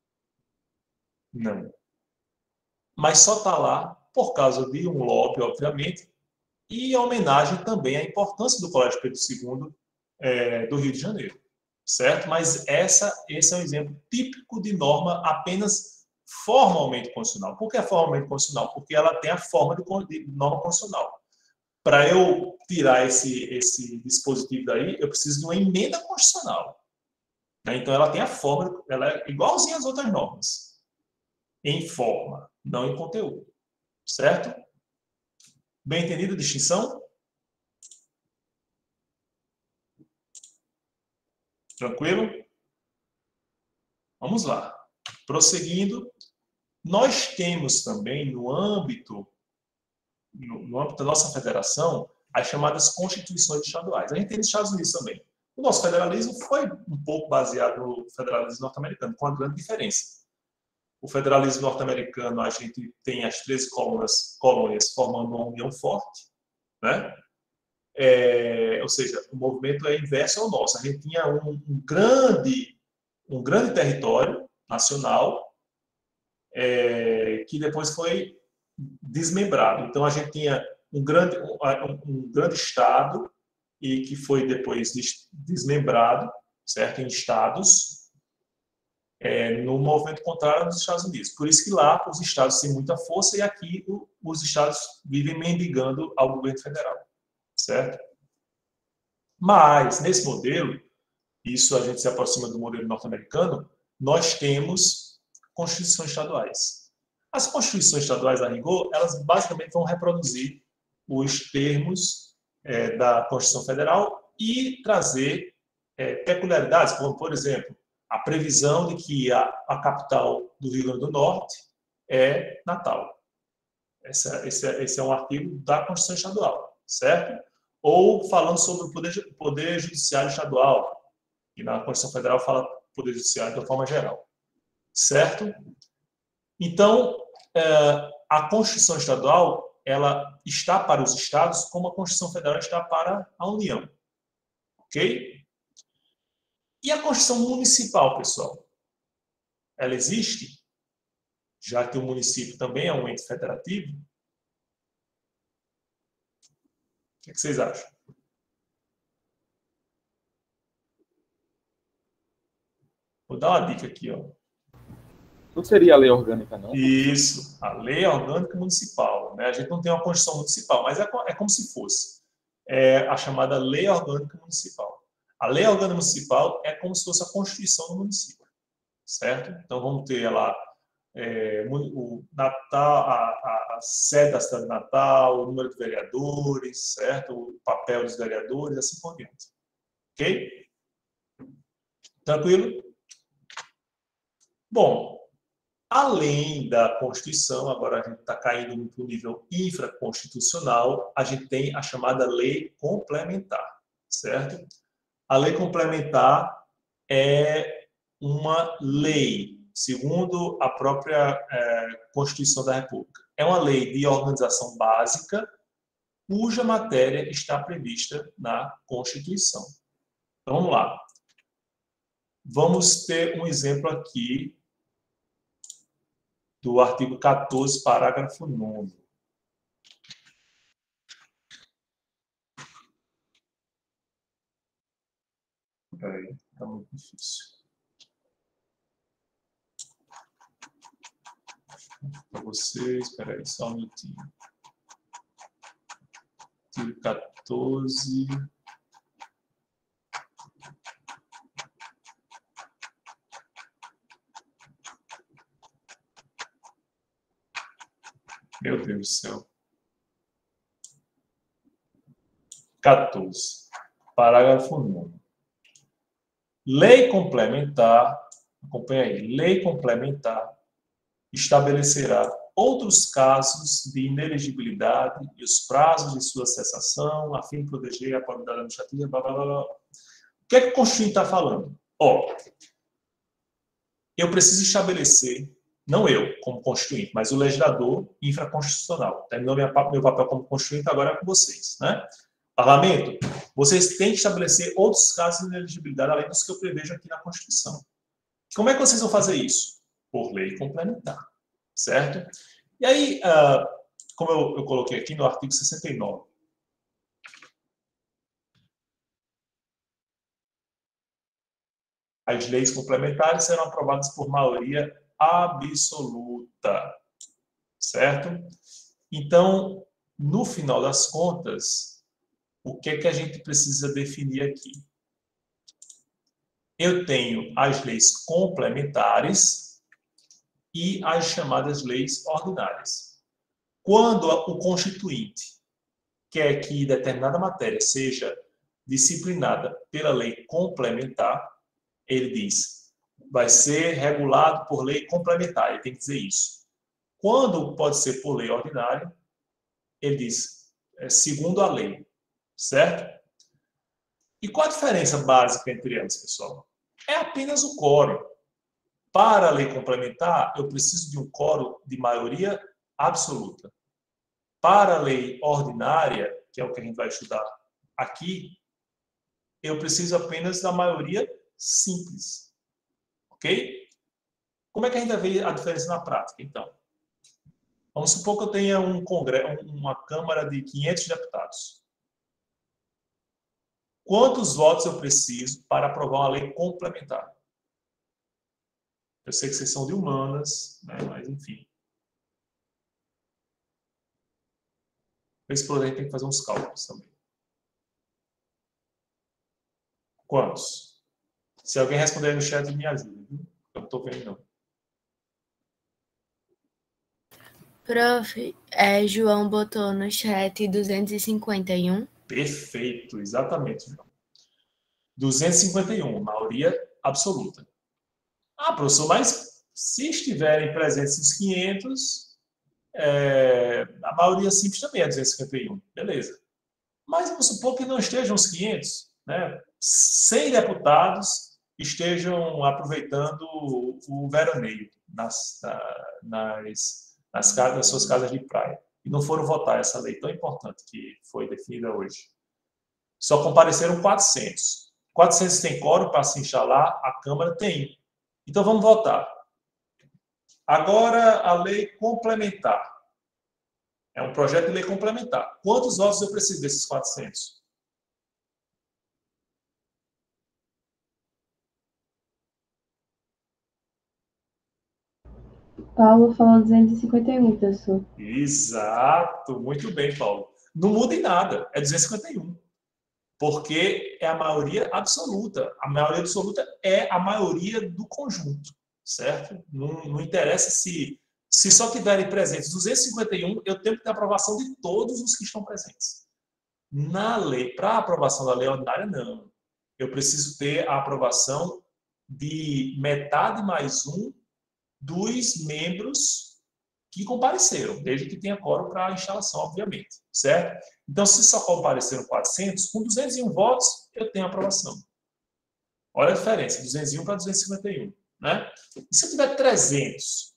Não. Mas só está lá por causa de um lobby, obviamente, e homenagem também à importância do Colégio Pedro II do Rio de Janeiro. Certo? Mas esse é um exemplo típico de norma apenas formalmente constitucional. Por que é formalmente constitucional? Porque ela tem a forma de norma constitucional. Para eu tirar esse dispositivo daí, eu preciso de uma emenda constitucional. Então, ela tem a forma, ela é igualzinha às outras normas. Em forma, não em conteúdo. Certo? Bem entendido a distinção? Tranquilo? Vamos lá. Prosseguindo, nós temos também no âmbito da nossa federação as chamadas constituições estaduais. A gente tem nos Estados Unidos também. O nosso federalismo foi um pouco baseado no federalismo norte-americano, com uma grande diferença. O federalismo norte-americano, a gente tem as 13 colônias formando uma união forte, né? Ou seja, o movimento é inverso ao nosso. A gente tinha um grande território nacional que depois foi desmembrado. Então, a gente tinha um grande estado e que foi depois desmembrado, certo? Em estados, no movimento contrário nos Estados Unidos. Por isso que lá os estados têm muita força e aqui os estados vivem mendigando ao governo federal, certo? Mas, nesse modelo, isso a gente se aproxima do modelo norte-americano, nós temos constituições estaduais. As constituições estaduais, a rigor, elas basicamente vão reproduzir os termos da Constituição Federal e trazer peculiaridades, como, por exemplo, a previsão de que a capital do Rio Grande do Norte é Natal. Esse é um artigo da Constituição Estadual, certo? Ou falando sobre o poder judiciário estadual, e na Constituição Federal fala poder judiciário de uma forma geral, certo? Então, a Constituição Estadual, ela está para os estados como a Constituição Federal está para a União, ok? E a Constituição Municipal, pessoal? Ela existe? Já que o município também é um ente federativo? O que vocês acham? Vou dar uma dica aqui, ó. Não seria a lei orgânica, não? Isso, a lei orgânica municipal, né? A gente não tem uma Constituição municipal, mas é como se fosse a chamada lei orgânica municipal. A lei orgânica municipal é como se fosse a Constituição do município, certo? Então vamos ter lá o Natal, a sede da cidade de Natal, o número de vereadores, certo? O papel dos vereadores, assim por diante. Ok? Tranquilo? Bom, além da Constituição, agora a gente está caindo para o nível infraconstitucional, a gente tem a chamada lei complementar, certo? A lei complementar é uma lei, segundo a própria Constituição da República. É uma lei de organização básica, cuja matéria está prevista na Constituição. Então, vamos lá. Vamos ter um exemplo aqui do artigo 14, parágrafo 9º. Peraí, está muito difícil. Para vocês, espera aí, só um minutinho. Artigo 14. Meu Deus do céu. 14. Parágrafo 9º. Lei complementar, acompanha aí, lei complementar estabelecerá outros casos de inelegibilidade e os prazos de sua cessação, a fim de proteger a probidade administrativa, blá, blá, blá. O que é que o Constituinte está falando? Eu preciso estabelecer, não eu como Constituinte, mas o legislador infraconstitucional. Terminou meu papel como Constituinte, agora é com vocês, né? Parlamento, vocês têm que estabelecer outros casos de inelegibilidade, além dos que eu prevejo aqui na Constituição. Como é que vocês vão fazer isso? Por lei complementar, certo? E aí, como eu coloquei aqui no artigo 69, as leis complementares serão aprovadas por maioria absoluta, certo? Então, no final das contas, o que é que a gente precisa definir aqui? Eu tenho as leis complementares e as chamadas leis ordinárias. Quando o Constituinte quer que determinada matéria seja disciplinada pela lei complementar, Ele diz, vai ser regulado por lei complementar, ele tem que dizer isso. Quando pode ser por lei ordinária, ele diz, segundo a lei, certo? E qual a diferença básica entre elas, pessoal? É apenas o quórum. Para a lei complementar, eu preciso de um quórum de maioria absoluta. Para a lei ordinária, que é o que a gente vai estudar aqui, eu preciso apenas da maioria simples. Ok? Como é que a gente vai ver a diferença na prática, então? Vamos supor que eu tenha um congresso, uma Câmara de 500 deputados. Quantos votos eu preciso para aprovar uma lei complementar? Eu sei que vocês são de humanas, né? Mas enfim. Esse problema tem que fazer uns cálculos também. Quantos? Se alguém responder aí no chat, me ajuda. Viu? Eu não estou vendo, não. Prof, João botou no chat 251. Perfeito, exatamente, João. 251, maioria absoluta. Ah, professor, mas se estiverem presentes os 500, a maioria simples também é 251. Beleza. Mas vamos supor que não estejam os 500, né? 100 deputados estejam aproveitando o veraneio nas suas casas de praia e não foram votar essa lei tão importante que foi definida hoje. Só compareceram 400. 400 tem quórum para se instalar, a Câmara tem. Então vamos votar. Agora a lei complementar. É um projeto de lei complementar. Quantos votos eu preciso desses 400? Paulo falou 251, professor. Exato, muito bem, Paulo. Não muda em nada, é 251. Porque é a maioria absoluta. A maioria absoluta é a maioria do conjunto, certo? Não interessa se só tiverem presentes 251, eu tenho que ter a aprovação de todos os que estão presentes. Na lei, para a aprovação da lei ordinária, não. Eu preciso ter a aprovação de metade mais um dos membros que compareceram, desde que tenha quórum para a instalação, obviamente, certo? Então, se só compareceram 400, com 201 votos, eu tenho a aprovação. Olha a diferença, 201 para 251, né? E se eu tiver 300,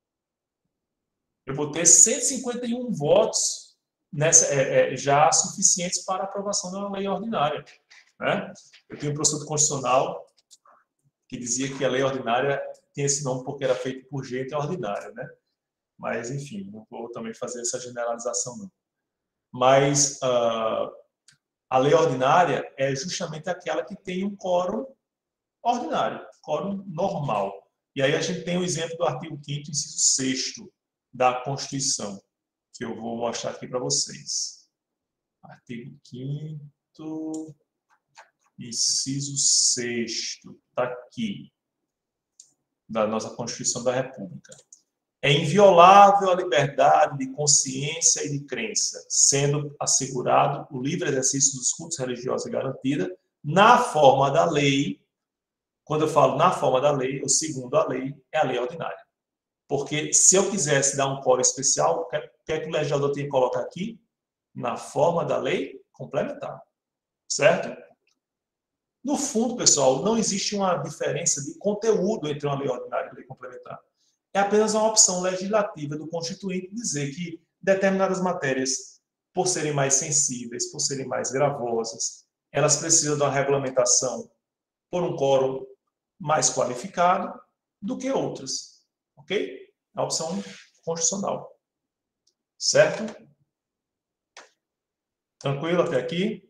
eu vou ter 151 votos já suficientes para a aprovação da lei ordinária, né? Eu tenho um professor constitucional que dizia que a lei ordinária tem esse nome porque era feita por gente ordinária, né? Mas, enfim, não vou também fazer essa generalização, não. Mas a lei ordinária é justamente aquela que tem um quórum ordinário, quórum normal. E aí a gente tem o exemplo do artigo 5º, inciso 6º da Constituição, que eu vou mostrar aqui para vocês. Artigo 5º, inciso 6º, está aqui, da nossa Constituição da República. É inviolável a liberdade de consciência e de crença, sendo assegurado o livre exercício dos cultos religiosos garantida na forma da lei. Quando eu falo na forma da lei, ou segundo a lei, é a lei ordinária. Porque se eu quisesse dar um quórum especial, o que é que o legislador tem que colocar aqui? Na forma da lei complementar. Certo? No fundo, pessoal, não existe uma diferença de conteúdo entre uma lei ordinária e uma lei complementar. É apenas uma opção legislativa do Constituinte dizer que determinadas matérias, por serem mais sensíveis, por serem mais gravosas, elas precisam de uma regulamentação por um quórum mais qualificado do que outras. Ok? É a opção constitucional. Certo? Tranquilo até aqui?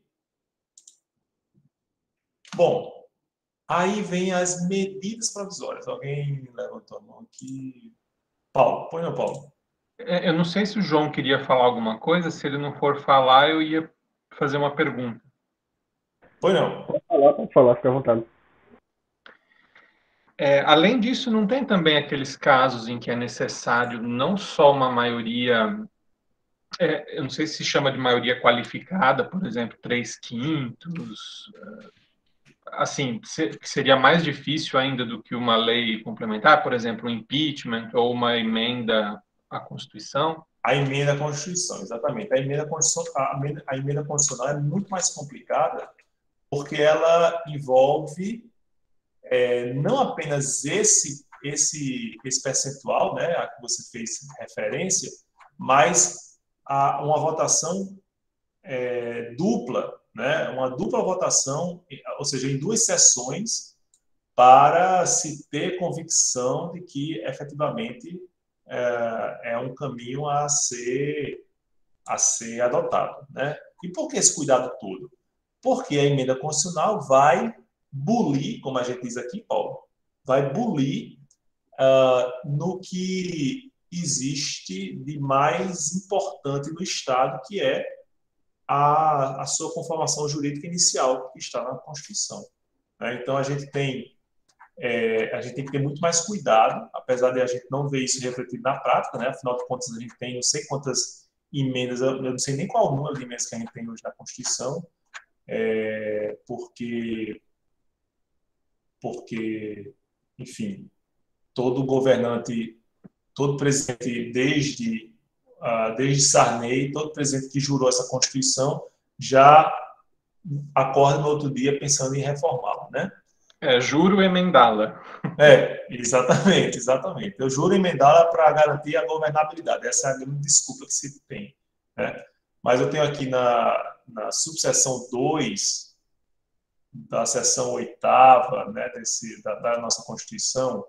Bom, aí vem as medidas provisórias. Alguém levantou a mão aqui? Paulo, põe não, Paulo. Eu não sei se o João queria falar alguma coisa. Se ele não for falar, eu ia fazer uma pergunta. Põe não. Pode falar, fica à vontade. Além disso, não tem também aqueles casos em que é necessário não só uma maioria, eu não sei se chama de maioria qualificada, por exemplo, 3/5, assim, que seria mais difícil ainda do que uma lei complementar, por exemplo, um impeachment ou uma emenda à Constituição? A emenda à Constituição, exatamente. A emenda constitucional é muito mais complicada porque ela envolve não apenas esse percentual, né, a que você fez referência, mas uma votação dupla, né, uma dupla votação, ou seja, em duas sessões, para se ter convicção de que efetivamente é um caminho a ser adotado, né? E por que esse cuidado todo? Porque a emenda constitucional vai bulir, como a gente diz aqui, Paulo, vai bulir no que existe de mais importante no Estado, que é a sua conformação jurídica inicial, que está na Constituição. Né? Então, a gente tem que ter muito mais cuidado, apesar de a gente não ver isso refletido na prática, né? Afinal de contas, a gente tem não sei quantas emendas, eu não sei nem qual o número de emendas que a gente tem hoje na Constituição, porque, enfim, todo governante, todo presidente, desde Sarney, todo presidente que jurou essa Constituição já acorda no outro dia pensando em reformá-la, né? Juro emendá-la. Exatamente. Eu juro emendá-la para garantir a governabilidade. Essa é a grande desculpa que se tem. Né? Mas eu tenho aqui na subseção 2 da seção 8ª, né, da nossa Constituição,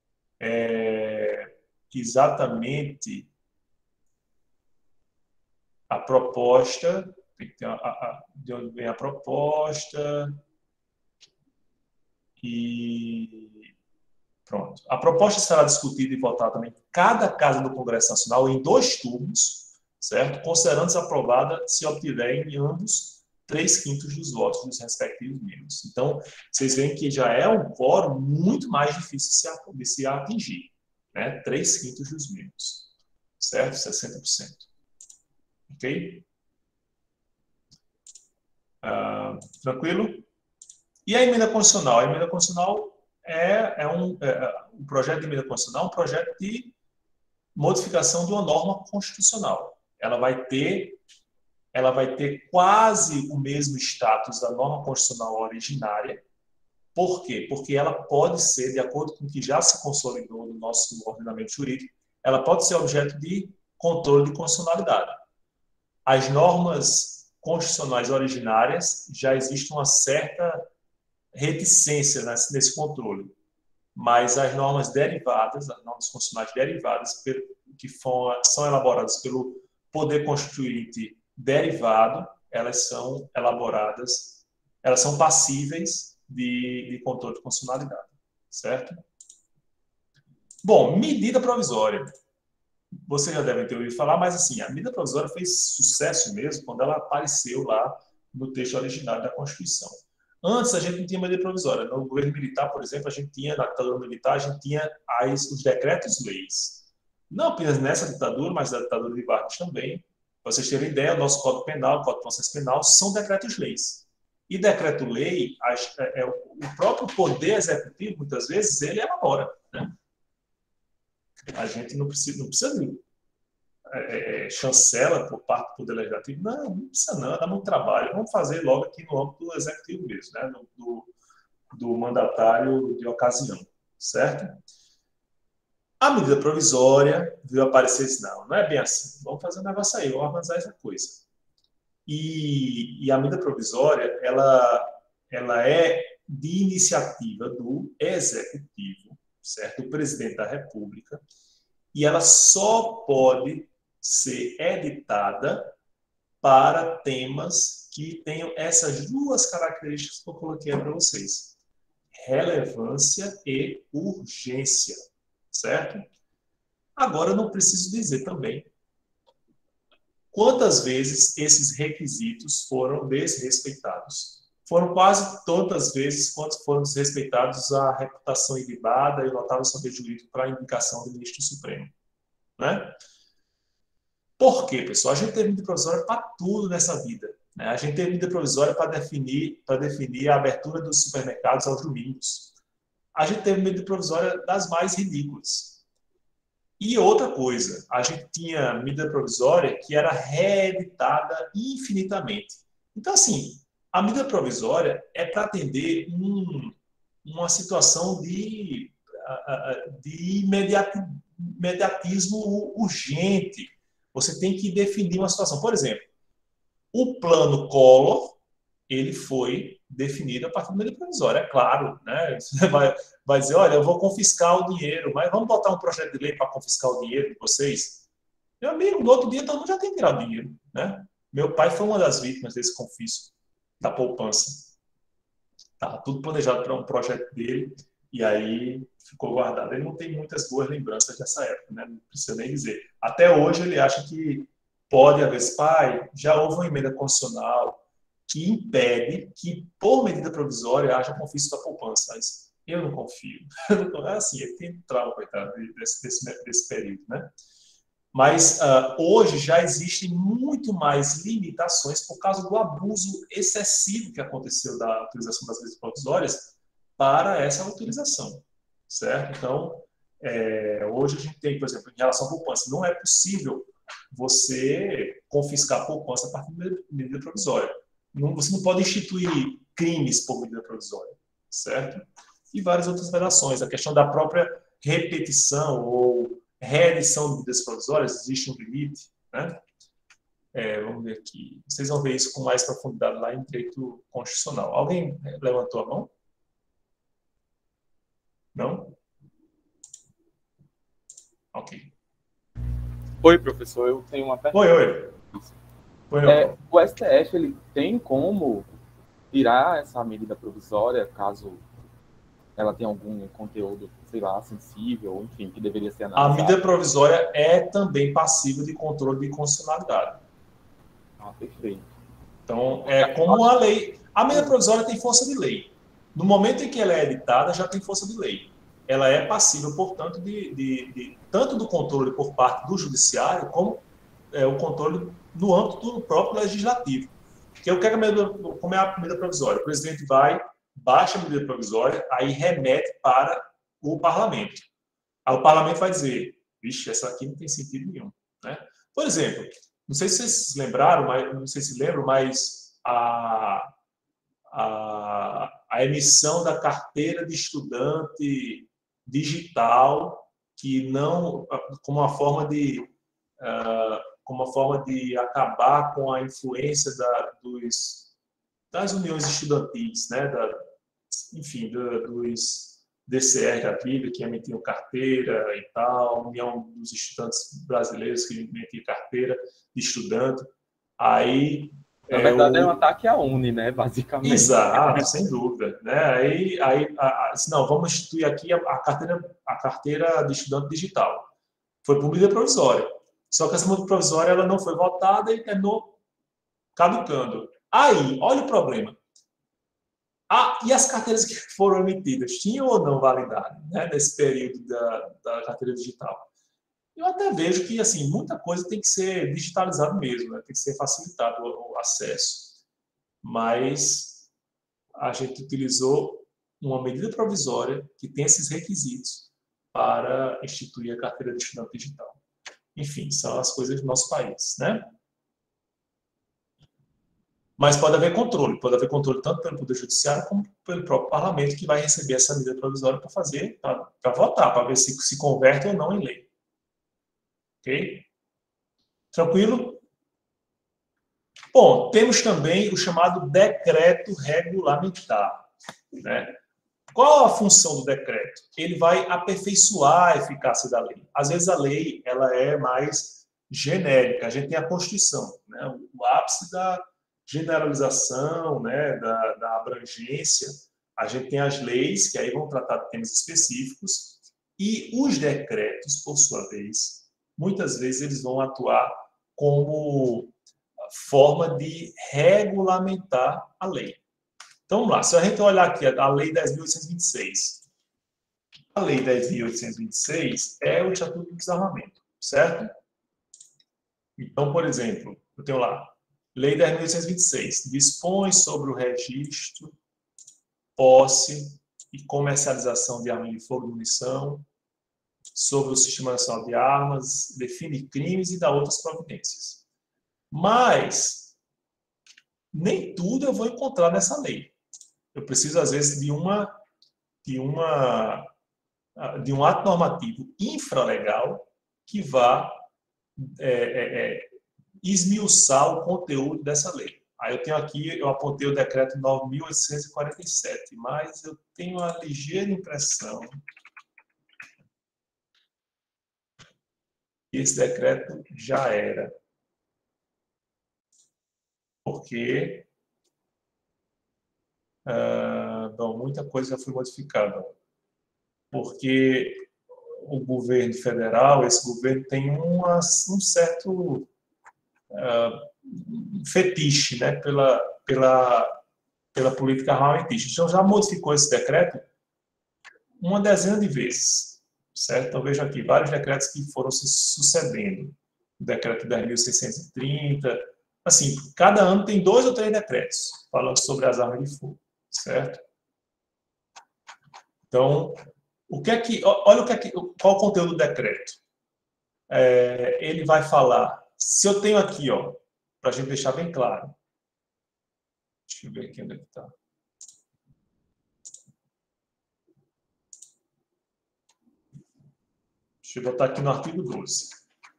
exatamente a proposta, tem que ter de onde vem a proposta, e pronto. A proposta será discutida e votada em cada casa do Congresso Nacional em 2 turnos, certo? Considerando-se aprovada se obtiver em ambos 3/5 dos votos dos respectivos membros. Então, vocês veem que já é um quórum muito mais difícil de se atingir, né? 3/5 dos membros, certo? 60%. Ok? Tranquilo? E a emenda constitucional? A emenda constitucional um projeto de emenda constitucional, um projeto de modificação de uma norma constitucional. Ela vai ter quase o mesmo status da norma constitucional originária. Por quê? Porque ela pode ser, de acordo com o que já se consolidou no nosso ordenamento jurídico, ela pode ser objeto de controle de constitucionalidade. As normas constitucionais originárias já existe uma certa reticência nesse controle, mas as normas derivadas, as normas constitucionais derivadas, que são elaboradas pelo Poder Constituinte derivado, elas são elaboradas, elas são passíveis de controle de constitucionalidade, certo? Bom, medida provisória. Vocês já devem ter ouvido falar, mas assim, a medida provisória fez sucesso mesmo quando ela apareceu lá no texto originário da Constituição. Antes, a gente não tinha medida provisória. No governo militar, por exemplo, na ditadura militar, a gente tinha os decretos-leis. Não apenas nessa ditadura, mas na ditadura de Vargas também. Para vocês terem ideia, o nosso Código Penal, o Código de Processo Penal, são decretos-leis. E decreto-lei, o próprio Poder Executivo, muitas vezes, ele elabora. Né? A gente não precisa de chancela por parte do Poder Legislativo. Não precisa não, dá muito trabalho. Vamos fazer logo aqui no âmbito do Executivo mesmo, né? do mandatário de ocasião, certo? A medida provisória veio aparecer e disse, não é bem assim. Vamos fazer um negócio aí, vamos organizar essa coisa. E a medida provisória, ela é de iniciativa do Executivo, certo? Do Presidente da República, e ela só pode ser editada para temas que tenham essas 2 características que eu coloquei para vocês. Relevância e urgência, certo? Agora, eu não preciso dizer também quantas vezes esses requisitos foram desrespeitados. Foram quase tantas vezes quanto foram desrespeitados a reputação ilibada e o notável saber jurídico para a indicação do ministro Supremo. Né? Por quê, pessoal? A gente tem medida provisória para tudo nessa vida. né? A gente tem medida provisória para definir a abertura dos supermercados aos domingos. A gente teve medida provisória das mais ridículas. E outra coisa, a gente tinha medida provisória que era reeditada infinitamente. Então, assim, a medida provisória é para atender uma situação de imediatismo urgente. Você tem que definir uma situação. Por exemplo, o plano Collor, ele foi definido a partir da medida provisória, é claro, né? Você vai dizer, olha, eu vou confiscar o dinheiro, mas vamos botar um projeto de lei para confiscar o dinheiro de vocês? Meu amigo, no outro dia todo mundo já tem que tirar o dinheiro, né? Meu pai foi uma das vítimas desse confisco da poupança. Tá tudo planejado para um projeto dele e aí ficou guardado. Ele não tem muitas boas lembranças dessa época, né? Não precisa nem dizer. Até hoje ele acha que pode haver, pai, já houve uma emenda constitucional que impede que, por medida provisória, haja confisco da poupança. Mas eu não confio. É assim, ele tem trauma, coitado, desse período, né? Mas hoje já existem muito mais limitações por causa do abuso excessivo que aconteceu da utilização das medidas provisórias para essa utilização, certo? Então, hoje a gente tem, por exemplo, em relação à poupança, não é possível você confiscar a poupança a partir de medida provisória. Você não pode instituir crimes por medida provisória, certo? E várias outras vedações. A questão da própria repetição ou reedição de medidas provisórias, existe um limite, né? Vamos ver aqui. Vocês vão ver isso com mais profundidade lá em direito constitucional. Alguém levantou a mão? Não? Ok. Oi, professor, eu tenho uma pergunta. Oi. O STF ele tem como tirar essa medida provisória caso ela tenha algum conteúdo, sei lá, sensível, enfim, que deveria ser analisado? A medida provisória é também passível de controle de constitucionalidade. Ah, perfeito. Então, é como a lei. A medida provisória tem força de lei. No momento em que ela é editada, já tem força de lei. Ela é passível, portanto, tanto do controle por parte do judiciário, como o controle no âmbito do próprio legislativo. Porque como é a medida provisória? O presidente baixa a medida provisória, aí remete para o parlamento. Aí o parlamento vai dizer, vixe, essa aqui não tem sentido nenhum, né? Por exemplo, não sei se vocês lembraram, não sei se lembram, mas a emissão da carteira de estudante digital, que não, como uma forma de acabar com a influência das uniões estudantis, né? Enfim, dos DCR da vida, que emitiam carteira e tal, União dos Estudantes Brasileiros, que emitiam carteira de estudante. Aí, na verdade, é um ataque à Uni, né, basicamente. Exato, sem dúvida. Né? Não, vamos instituir aqui a carteira de estudante digital. Foi por medida provisória. Só que essa medida provisória ela não foi votada e terminou caducando. Aí, olha o problema. E as carteiras que foram emitidas, tinham ou não validade, né, nesse período da carteira digital? Eu até vejo que assim, muita coisa tem que ser digitalizada mesmo, né, tem que ser facilitado o acesso. Mas a gente utilizou uma medida provisória que tem esses requisitos para instituir a carteira de estudante digital. Enfim, são as coisas do nosso país, né? Mas pode haver controle tanto pelo Poder Judiciário como pelo próprio Parlamento, que vai receber essa medida provisória para votar, para ver se converte ou não em lei. Ok? Tranquilo? Bom, temos também o chamado decreto regulamentar, né? Qual a função do decreto? Ele vai aperfeiçoar a eficácia da lei. Às vezes a lei ela é mais genérica. A gente tem a Constituição, né? O ápice da generalização, né, da abrangência. A gente tem as leis, que aí vão tratar de temas específicos, e os decretos, por sua vez, muitas vezes eles vão atuar como forma de regulamentar a lei. Então, vamos lá. Se a gente olhar aqui a Lei 10.826, a Lei 10.826 é o Estatuto do Desarmamento, certo? Então, por exemplo, eu tenho lá Lei 10.826 dispõe sobre o registro, posse e comercialização de armas de fogo e munição, sobre o Sistema Nacional de Armas, define crimes e dá outras providências. Mas nem tudo eu vou encontrar nessa lei. Eu preciso, às vezes, de um ato normativo infralegal que vá esmiuçar o conteúdo dessa lei. Aí eu tenho aqui, eu apontei o decreto 9.847, mas eu tenho a ligeira impressão que esse decreto já era. Porque muita coisa já foi modificada. Porque o governo federal, esse governo tem um certo fetiche, né, pela política armamentista. Então, já modificou esse decreto uma dezena de vezes, certo? Então, veja aqui, vários decretos que foram se sucedendo. O decreto 10.630, assim, cada ano tem 2 ou 3 decretos falando sobre as armas de fogo, certo? Então, olha qual o conteúdo do decreto. Ele vai falar, se eu tenho aqui, para a gente deixar bem claro. Deixa eu ver aqui onde é que está. Deixa eu botar aqui no artigo 12.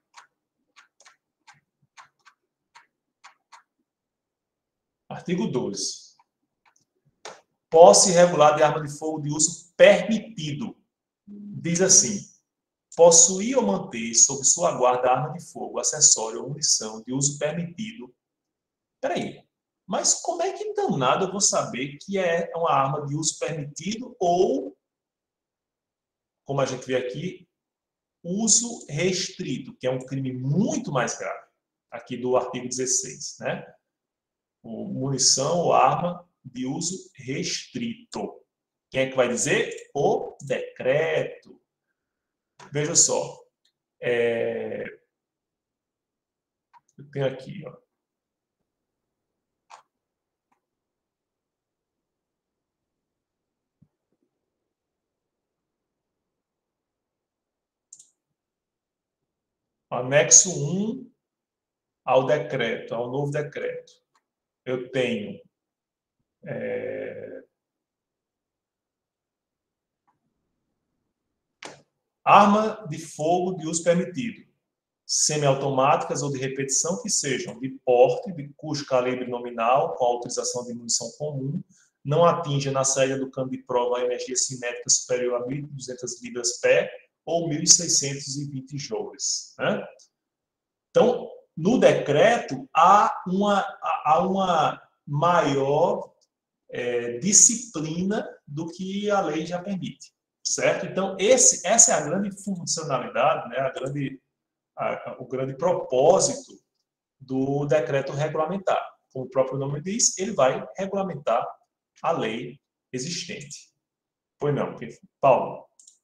Artigo 12. Posse irregular de arma de fogo de uso permitido. Diz assim: possuir ou manter sob sua guarda arma de fogo, acessório ou munição de uso permitido. Peraí, mas como é que danado eu vou saber que é uma arma de uso permitido ou, como a gente vê aqui, uso restrito, que é um crime muito mais grave, aqui do artigo 16, né? Munição ou arma de uso restrito. Quem é que vai dizer? O decreto. Veja só. Eu tenho aqui, Anexo 1 ao decreto, ao novo decreto. Eu tenho arma de fogo de uso permitido, semiautomáticas ou de repetição que sejam de porte, cujo calibre nominal, com autorização de munição comum, não atinja na saída do cano de prova a energia cinética superior a 1.200 libras-pé ou 1.620 joules. Né? Então, no decreto, há uma maior disciplina do que a lei já permite. Certo? Então, essa é a grande funcionalidade, né? O grande propósito do decreto regulamentar. Como o próprio nome diz, ele vai regulamentar a lei existente. Pois não, Paulo?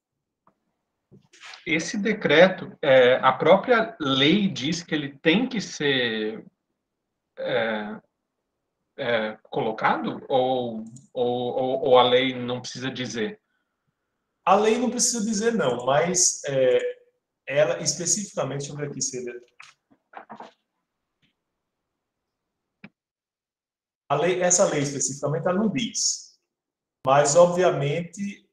Esse decreto, a própria lei diz que ele tem que ser colocado? Ou a lei não precisa dizer? A lei não precisa dizer não, mas ela especificamente, deixa eu ver aqui se ele... Essa lei especificamente ela não diz, mas obviamente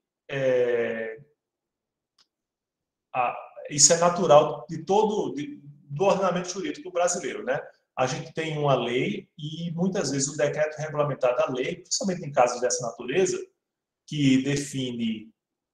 isso é natural do ordenamento jurídico brasileiro, né? A gente tem uma lei e muitas vezes o decreto regulamentar da lei, principalmente em casos dessa natureza, que define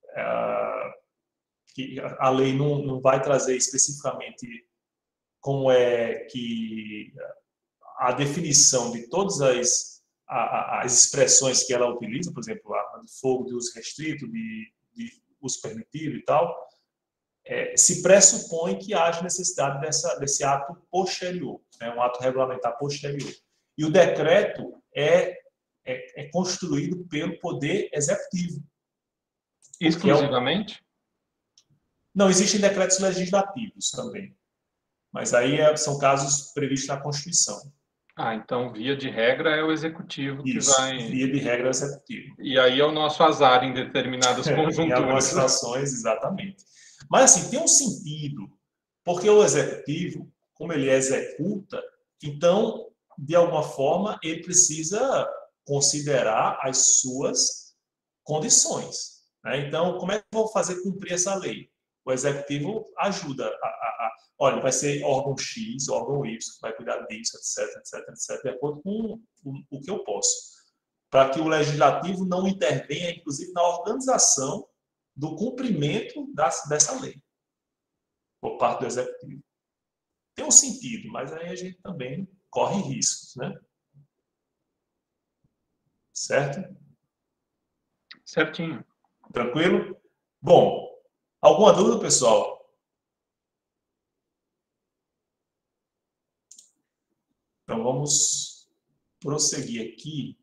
que a lei não vai trazer especificamente como é que a definição de todas as expressões que ela utiliza, por exemplo, arma de fogo de uso restrito, de uso permitido e tal, se pressupõe que haja necessidade desse ato posterior, né, um ato regulamentar posterior. E o decreto é construído pelo Poder Executivo. Exclusivamente? Não, existem decretos legislativos também. Mas aí são casos previstos na Constituição. Então, via de regra, é o executivo Isso, que vai... via de regra, é o executivo. E aí é o nosso azar em determinadas conjunturas. Em algumas situações, exatamente. Mas, assim, tem um sentido, porque o executivo, como ele executa, então, de alguma forma, ele precisa considerar as suas condições, né? Então, como é que eu vou fazer cumprir essa lei? O executivo ajuda olha, vai ser órgão X, órgão Y, que vai cuidar disso, etc, etc, etc, de acordo com o que eu posso. Para que o legislativo não intervenha, inclusive, na organização do cumprimento dessa lei, por parte do executivo. Tem um sentido, mas aí a gente também corre riscos, né? Certo? Certinho. Tranquilo? Bom, alguma dúvida, pessoal? Então, vamos prosseguir aqui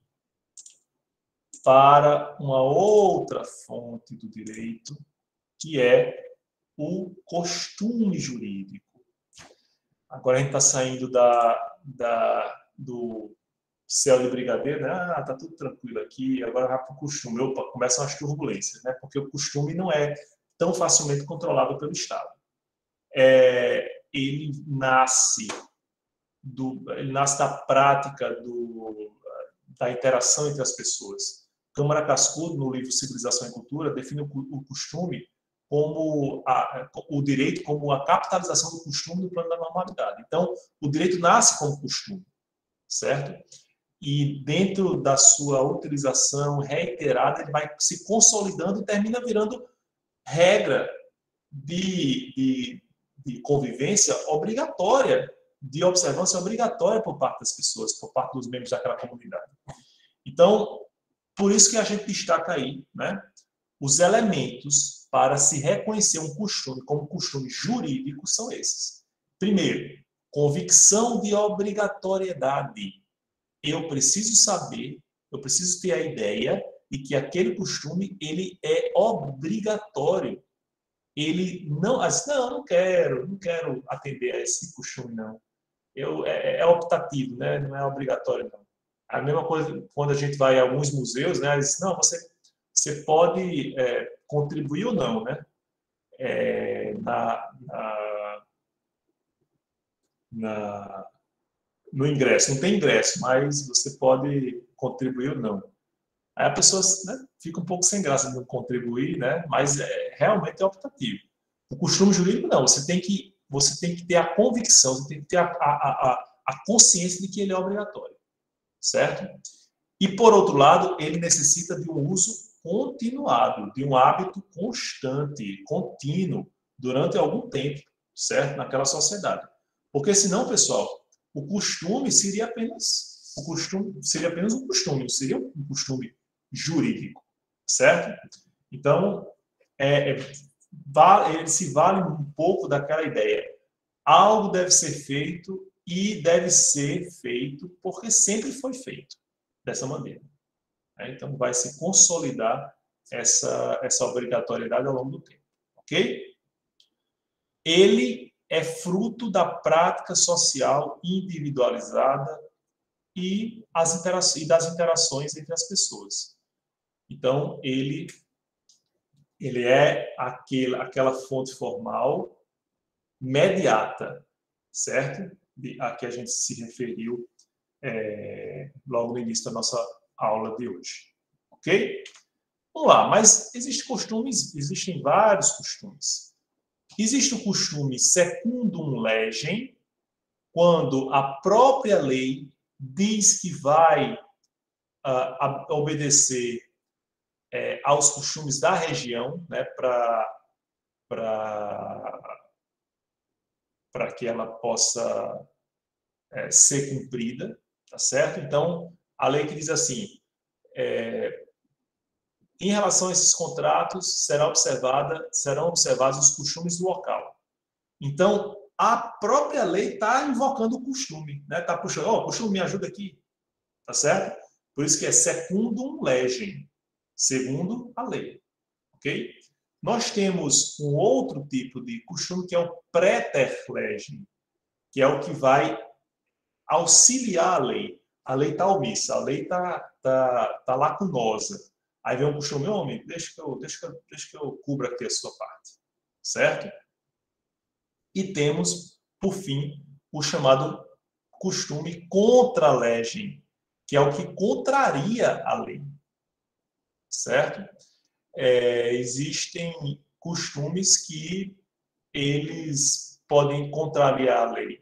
para uma outra fonte do direito, que é o costume jurídico. Agora a gente está saindo do céu de brigadeiro, né? Tá tudo tranquilo aqui, agora vai para o costume. Opa, começam as turbulências, né? Porque o costume não é tão facilmente controlável pelo Estado. Ele nasce da prática da interação entre as pessoas. Câmara Cascudo, no livro Civilização e Cultura, define o costume como o direito como a capitalização do costume no plano da normalidade. Então, o direito nasce como costume, certo? E dentro da sua utilização reiterada, ele vai se consolidando e termina virando regra de convivência obrigatória, de observância obrigatória por parte das pessoas, por parte dos membros daquela comunidade. Então, por isso que a gente destaca aí, né, os elementos para se reconhecer um costume como costume jurídico são esses. Primeiro, convicção de obrigatoriedade. Eu preciso saber, eu preciso ter a ideia de que aquele costume ele é obrigatório. Ele não não quero atender a esse costume, não. É optativo, né? Não é obrigatório, não. A mesma coisa quando a gente vai a alguns museus, né? Eles, não, você pode contribuir ou não, né? No ingresso. Não tem ingresso, mas você pode contribuir ou não. Aí a pessoa, né, fica um pouco sem graça de não contribuir, né? Mas realmente é optativo. O costume jurídico, não. Você tem que ter a convicção, você tem que ter a consciência de que ele é obrigatório. Certo? E, por outro lado, ele necessita de um uso continuado, de um hábito constante, contínuo, durante algum tempo, certo? Naquela sociedade. Porque, senão, pessoal, o costume seria apenas um costume, não seria um costume jurídico, certo? Então, ele se vale um pouco daquela ideia. Algo deve ser feito e deve ser feito porque sempre foi feito dessa maneira. Então, vai se consolidar essa obrigatoriedade ao longo do tempo. Ok? Ele é fruto da prática social individualizada e das interações entre as pessoas. Então, ele é aquela fonte formal mediata, certo? A que a gente se referiu logo no início da nossa aula de hoje. Ok? Vamos lá, mas existem vários costumes. Existe o costume secundum legem, quando a própria lei diz que vai obedecer aos costumes da região, né, para que ela possa ser cumprida, tá certo? Então, a lei que diz assim, em relação a esses contratos, serão observados os costumes do local. Então, a própria lei está invocando o costume, né? Está puxando, o costume me ajuda aqui, tá certo? Por isso que é secundum legem, segundo a lei, ok? Nós temos um outro tipo de costume que é o praeter legem, que é o que vai auxiliar a lei. A lei está omissa, a lei tá lacunosa. Aí vem um puxão, meu homem, deixa que eu cubra aqui a sua parte. Certo? E temos, por fim, o chamado costume contra legem, que é o que contraria a lei. Certo? Existem costumes que eles podem contrariar a lei,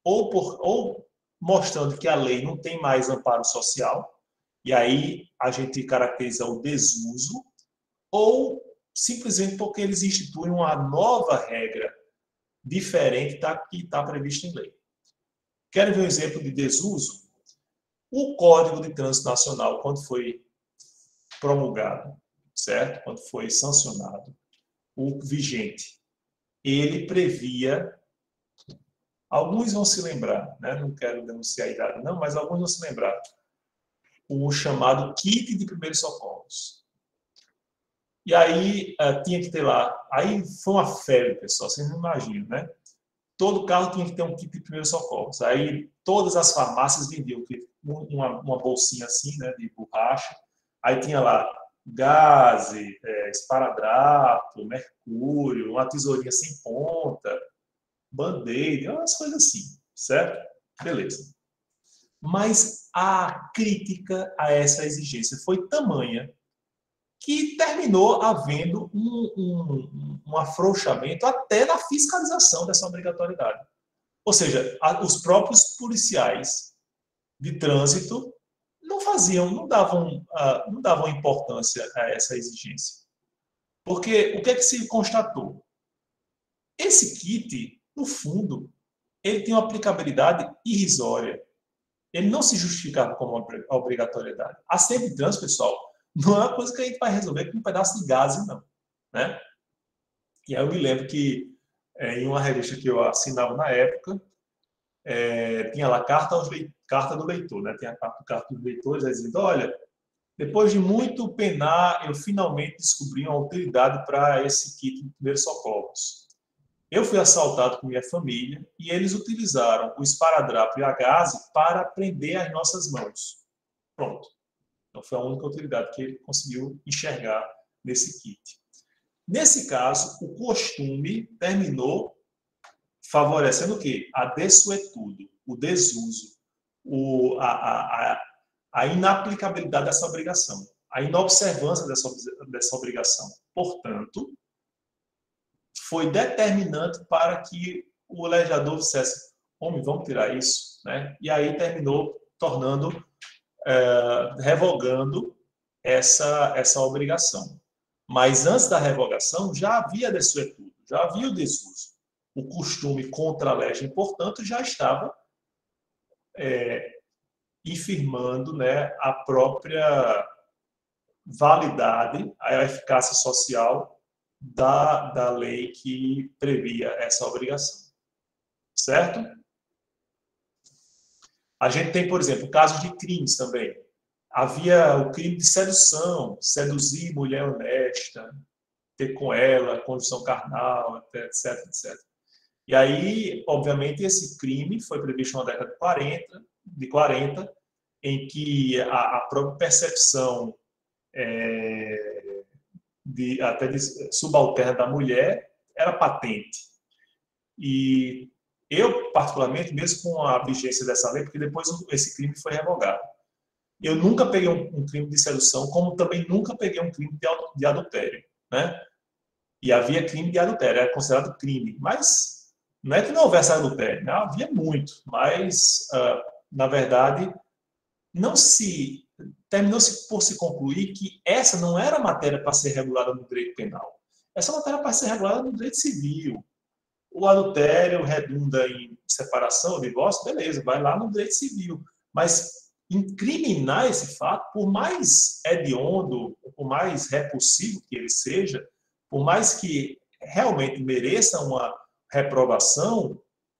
ou mostrando que a lei não tem mais amparo social, e aí a gente caracteriza o desuso, ou simplesmente porque eles instituem uma nova regra diferente da que está prevista em lei. Querem ver um exemplo de desuso? O Código de Trânsito Nacional, quando foi promulgado, certo? Quando foi sancionado, o vigente, ele previa, alguns vão se lembrar, né? Não quero denunciar a idade não, mas alguns vão se lembrar, o chamado kit de primeiros socorros. E aí tinha que ter lá, aí foi uma febre, pessoal, vocês não imaginam, né? Todo carro tinha que ter um kit de primeiros socorros. Aí todas as farmácias vendiam uma bolsinha assim, né, de borracha. Aí tinha lá gaze, esparadrapo, mercúrio, uma tesourinha sem ponta, band-aid, umas coisas assim, certo? Beleza. Mas a crítica a essa exigência foi tamanha que terminou havendo um afrouxamento até na fiscalização dessa obrigatoriedade. Ou seja, os próprios policiais de trânsito não davam importância a essa exigência. Porque o que é que se constatou? Esse kit, no fundo, ele tem uma aplicabilidade irrisória. Ele não se justificava como obrigatoriedade. Acidente de trânsito, pessoal, não é uma coisa que a gente vai resolver com um pedaço de gás, não. Né? E aí eu me lembro que em uma revista que eu assinava na época, tinha lá carta do leitor, né? Tem a carta dos leitores dizendo, olha, depois de muito penar, eu finalmente descobri uma utilidade para esse kit de primeiros socorros. Eu fui assaltado com minha família e eles utilizaram o esparadrapo e a gaze para prender as nossas mãos. Pronto. Então foi a única utilidade que ele conseguiu enxergar nesse kit. Nesse caso, o costume terminou favorecendo o quê? A desuetude, o desuso, a inaplicabilidade dessa obrigação, a inobservância dessa obrigação. Portanto, foi determinante para que o legislador dissesse, homem, vamos tirar isso, né? E aí terminou revogando essa obrigação. Mas antes da revogação já havia desuetude, já havia o desuso. O costume contra a legem, portanto, já estava infirmando, né, a própria validade, a eficácia social da lei que previa essa obrigação. Certo? A gente tem, por exemplo, casos de crimes também. Havia o crime de sedução, seduzir mulher honesta, ter com ela condição carnal, etc, etc. E aí, obviamente, esse crime foi previsto na década de 40, em que a própria percepção até de subalterna da mulher era patente. E eu, particularmente, mesmo com a vigência dessa lei, porque depois esse crime foi revogado, eu nunca peguei um crime de sedução, como também nunca peguei um crime de adultério, né? E havia crime de adultério, era considerado crime, mas não é que não houvesse adultério, né? Havia muito, mas, na verdade, terminou-se por se concluir que essa não era matéria para ser regulada no direito penal. Essa matéria para ser regulada no direito civil. O adultério redunda em separação, divórcio, beleza, vai lá no direito civil. Mas incriminar esse fato, por mais hediondo, por mais repulsivo que ele seja, por mais que realmente mereça uma reprovação,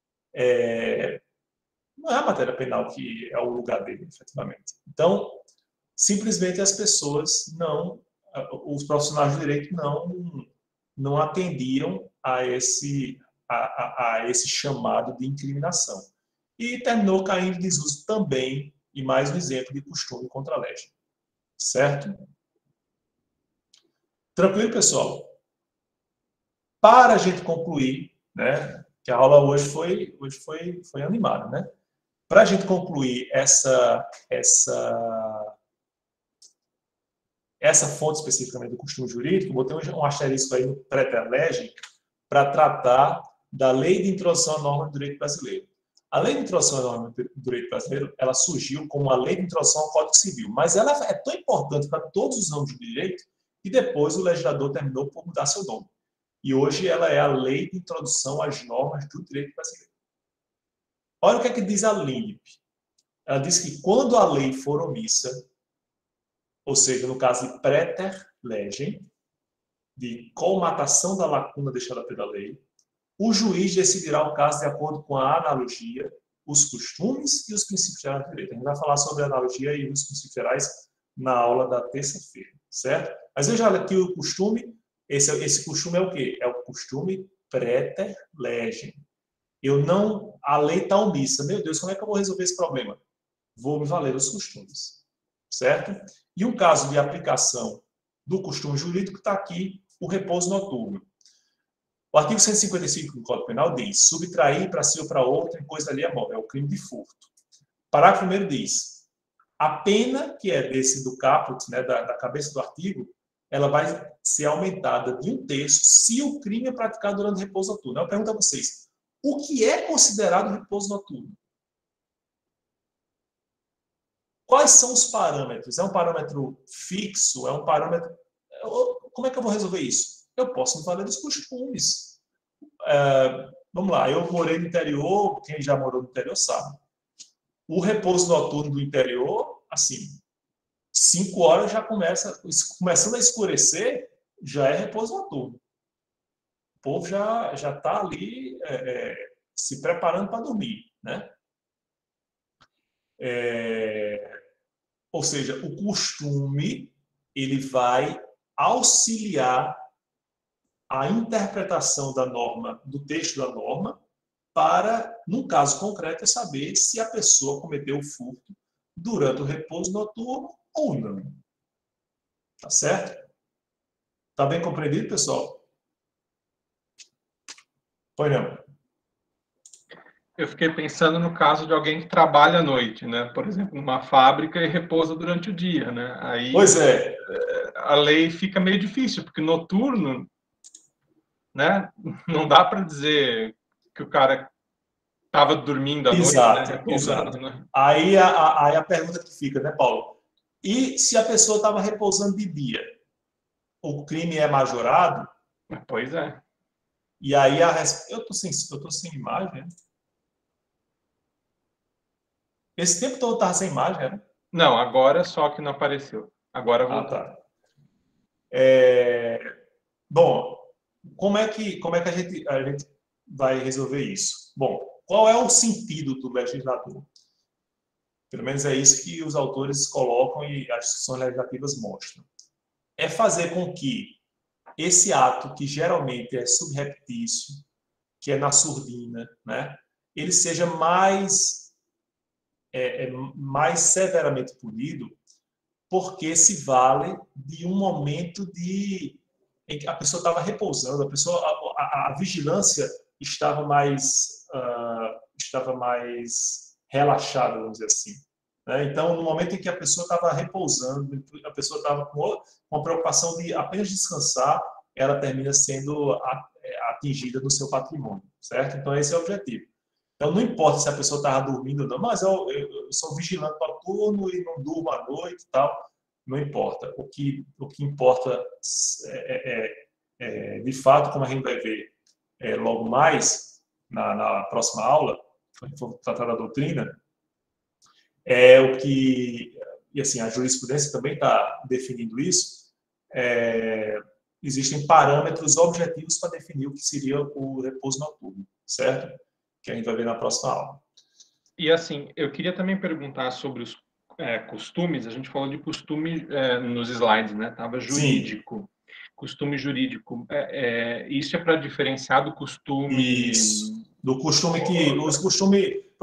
não é a matéria penal que é o lugar dele, efetivamente. Então, simplesmente as pessoas os profissionais de direito não atendiam a esse chamado de incriminação. e terminou caindo em desuso também, e mais um exemplo de costume contra a legem. Certo? Tranquilo, pessoal? Para a gente concluir, né, que a aula hoje foi animada, né? Para a gente concluir essa fonte especificamente do costume jurídico, eu botei um asterisco aí no Praeter Legem para tratar da Lei de Introdução à Norma do Direito Brasileiro. A Lei de Introdução à Norma do Direito Brasileiro, ela surgiu como a Lei de Introdução ao Código Civil, mas ela é tão importante para todos os ramos do direito que depois o legislador terminou por mudar seu nome. E hoje ela é a Lei de Introdução às Normas do Direito Brasileiro. Olha o que é que diz a LINDP. Ela diz que quando a lei for omissa, ou seja, no caso de Praeter Legem, de colmatação da lacuna deixada pela lei, o juiz decidirá o caso de acordo com a analogia, os costumes e os princípios gerais do direito. A gente vai falar sobre a analogia e os princípios gerais na aula da terça-feira, certo? Mas veja aqui o costume. Esse costume é o quê? É o costume Praeter Legem. A lei está omissa. Meu Deus, como é que eu vou resolver esse problema? Vou me valer dos costumes, certo? E um caso de aplicação do costume jurídico está aqui, o repouso noturno. O artigo 155 do Código Penal diz: subtrair para si ou para outro em coisa alheia móvel, é o crime de furto. Parágrafo 1º diz: a pena que é do caput, né, da cabeça do artigo, ela vai ser aumentada de 1/3 se o crime é praticado durante o repouso noturno. Eu pergunto a vocês, o que é considerado repouso noturno? Quais são os parâmetros? É um parâmetro fixo? É um parâmetro... Como é que eu vou resolver isso? Eu posso me valer dos costumes. Vamos lá, eu morei no interior, quem já morou no interior sabe. O repouso noturno do interior, assim, 5 horas já começando a escurecer, já é repouso noturno. O povo já está ali se preparando para dormir, né? Ou seja, o costume ele vai auxiliar a interpretação da norma, do texto da norma, para, num caso concreto, saber se a pessoa cometeu o furto durante o repouso noturno ou não. Tá certo? Tá bem compreendido, pessoal? Pois não. Eu fiquei pensando no caso de alguém que trabalha à noite, né? Por exemplo, numa fábrica e repousa durante o dia, né? Aí, pois é. A lei fica meio difícil, porque noturno, né? Não dá para dizer que o cara estava dormindo à noite, né? Repousando. Né? Aí a pergunta que fica, né, Paulo? E se a pessoa estava repousando de dia? O crime é majorado? Pois é. E aí eu tô sem imagem, né? Esse tempo todo estava sem imagem, né? Não, agora só que não apareceu. Agora voltou. Tá. Bom, como é que a gente vai resolver isso? Bom, qual é o sentido do legislador? Pelo menos é isso que os autores colocam e as discussões legislativas mostram. É fazer com que esse ato, que geralmente é subreptício, que é na surdina, né, ele seja mais severamente punido, porque se vale de um momento em que a pessoa estava repousando, a vigilância estava mais relaxada, vamos dizer assim. Né? Então, no momento em que a pessoa estava repousando, a pessoa estava com a preocupação de apenas descansar, ela termina sendo atingida no seu patrimônio, certo? Então, esse é o objetivo. Então, não importa se a pessoa estava dormindo ou não, mas eu sou vigilante noturno e não durmo à noite e tal, não importa. O que importa de fato, como a gente vai ver logo mais, na próxima aula, quando for tratar da doutrina, é o que, e assim, a jurisprudência também está definindo isso, existem parâmetros objetivos para definir o que seria o repouso noturno, certo? Que a gente vai ver na próxima aula. E assim, eu queria também perguntar sobre os costumes. A gente falou de costume nos slides, né? Tava jurídico. Sim. Costume jurídico. Isso é para diferenciar do costume... Isso. Do costume que... Os costumes...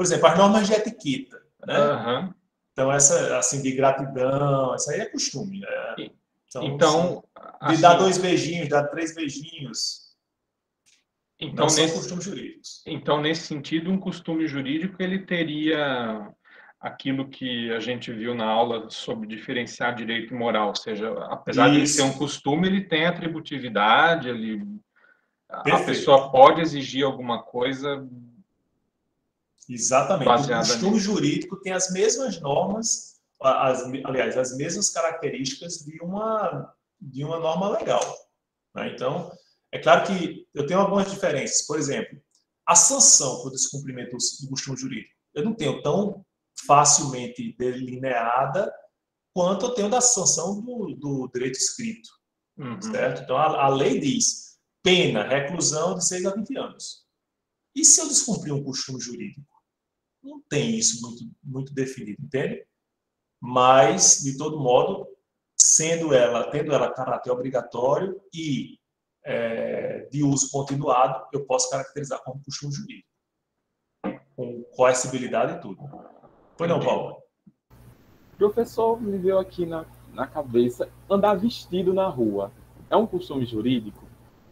por exemplo, as normas de etiqueta, né? Aham. Então, essa, assim, de gratidão, isso aí é costume, né? Então, de dar assim, 2 beijinhos, dar 3 beijinhos, então não são nesse, costumes jurídicos. então, nesse sentido, um costume jurídico ele teria aquilo que a gente viu na aula sobre diferenciar direito e moral, ou seja, apesar de ele ser um Isso, costume, ele tem atributividade, a perfeito. pessoa pode exigir alguma coisa Exatamente. O baseada costume nisso. jurídico tem as mesmas normas, aliás, as mesmas características de uma norma legal, né? Então, é claro que eu tenho algumas diferenças. Por exemplo, a sanção por descumprimento do costume jurídico, eu não tenho tão facilmente delineada quanto eu tenho da sanção do direito escrito, certo? Então, a lei diz pena, reclusão de 6 a 20 anos. E se eu descumprir um costume jurídico? Não tem isso muito definido, entende? Mas, de todo modo, tendo ela caráter obrigatório e de uso continuado, eu posso caracterizar como costume jurídico, com coercibilidade e tudo. Pois não, Paulo? Professor, me veio aqui na cabeça, andar vestido na rua. É um costume jurídico?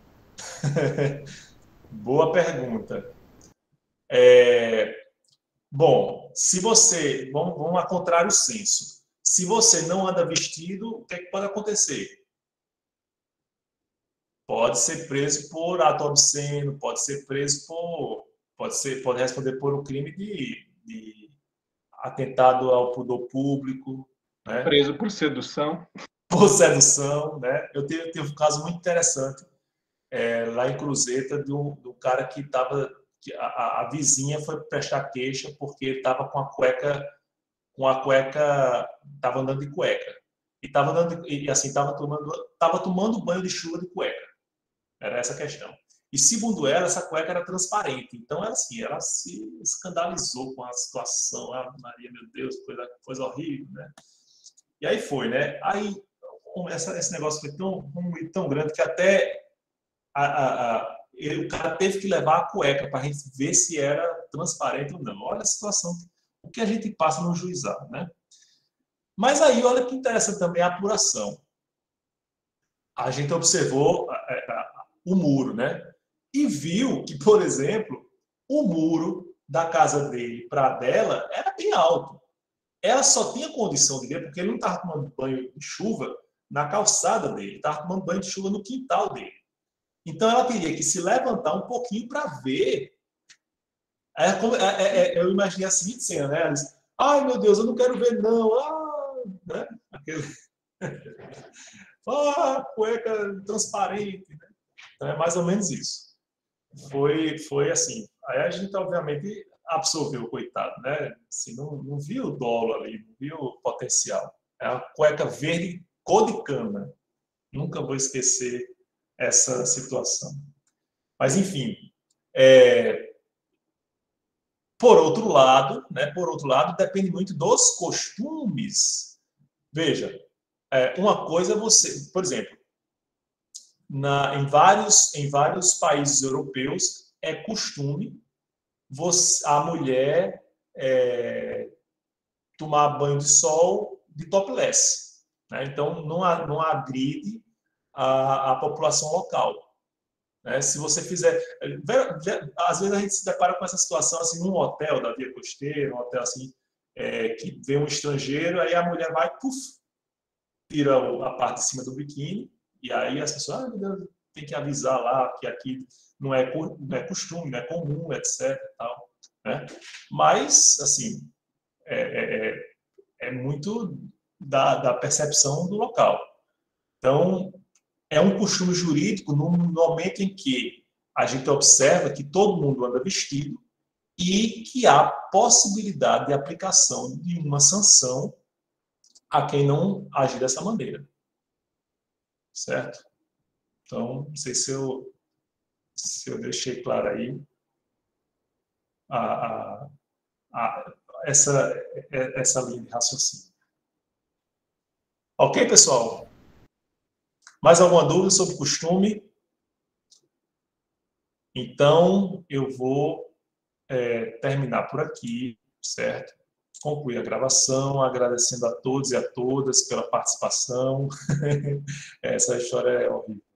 Boa pergunta. Bom, se você... Vamos a contrário senso. Se você não anda vestido, o que é que pode acontecer? Pode ser preso por ato obsceno, pode ser preso por... Pode responder por um crime de atentado ao pudor público, né? Preso por sedução. Por sedução, né? Eu tenho um caso muito interessante lá em Cruzeta do cara que estava... A vizinha foi prestar queixa porque ele estava com a cueca, estava andando de cueca. E estava andando, e assim, estava tomando banho de chuva de cueca. Era essa a questão. E segundo ela, essa cueca era transparente. Então, ela se escandalizou com a situação. Ah, Maria, meu Deus, coisa horrível, né? E aí foi, né? Aí esse negócio foi tão grande que até o cara teve que levar a cueca para a gente ver se era transparente ou não. Olha a situação, o que a gente passa no juizado, né? Mas aí, olha que interessante também a apuração. A gente observou o muro, né? E viu que, por exemplo, o muro da casa dele para a dela era bem alto. Ela só tinha condição de ver porque ele não estava tomando banho de chuva na calçada dele, estava tomando banho de chuva no quintal dele. Então, ela teria que se levantar um pouquinho para ver. Eu imaginei a seguinte cena, né? Ela disse, ai, meu Deus, eu não quero ver, não. Né? Cueca transparente. Né? Então, é mais ou menos isso. Foi assim. Aí a gente, obviamente, absorveu o coitado, né? Assim, não viu o dolo ali, não viu o potencial. É uma cueca verde, cor de cana. Nunca vou esquecer essa situação. Mas, enfim, por outro lado, depende muito dos costumes. Veja, uma coisa é você, por exemplo, em vários países europeus é costume a mulher tomar banho de sol de topless, né? Então não agride a população local, né? Se você fizer, às vezes a gente se depara com essa situação assim num hotel da Via Costeira, um hotel assim que vê um estrangeiro, aí a mulher vai, tira a parte de cima do biquíni. E aí as pessoas, tem que avisar lá que aqui não é costume, não é comum, etc. Tal, né? Mas, assim, é muito da percepção do local. Então, é um costume jurídico no momento em que a gente observa que todo mundo anda vestido e que há possibilidade de aplicação de uma sanção a quem não agir dessa maneira. Certo? Então, não sei se eu deixei claro aí essa linha de raciocínio. Ok, pessoal? Mais alguma dúvida sobre costume? Então, eu vou terminar por aqui, certo? Concluir a gravação, agradecendo a todos e a todas pela participação. Essa história é horrível.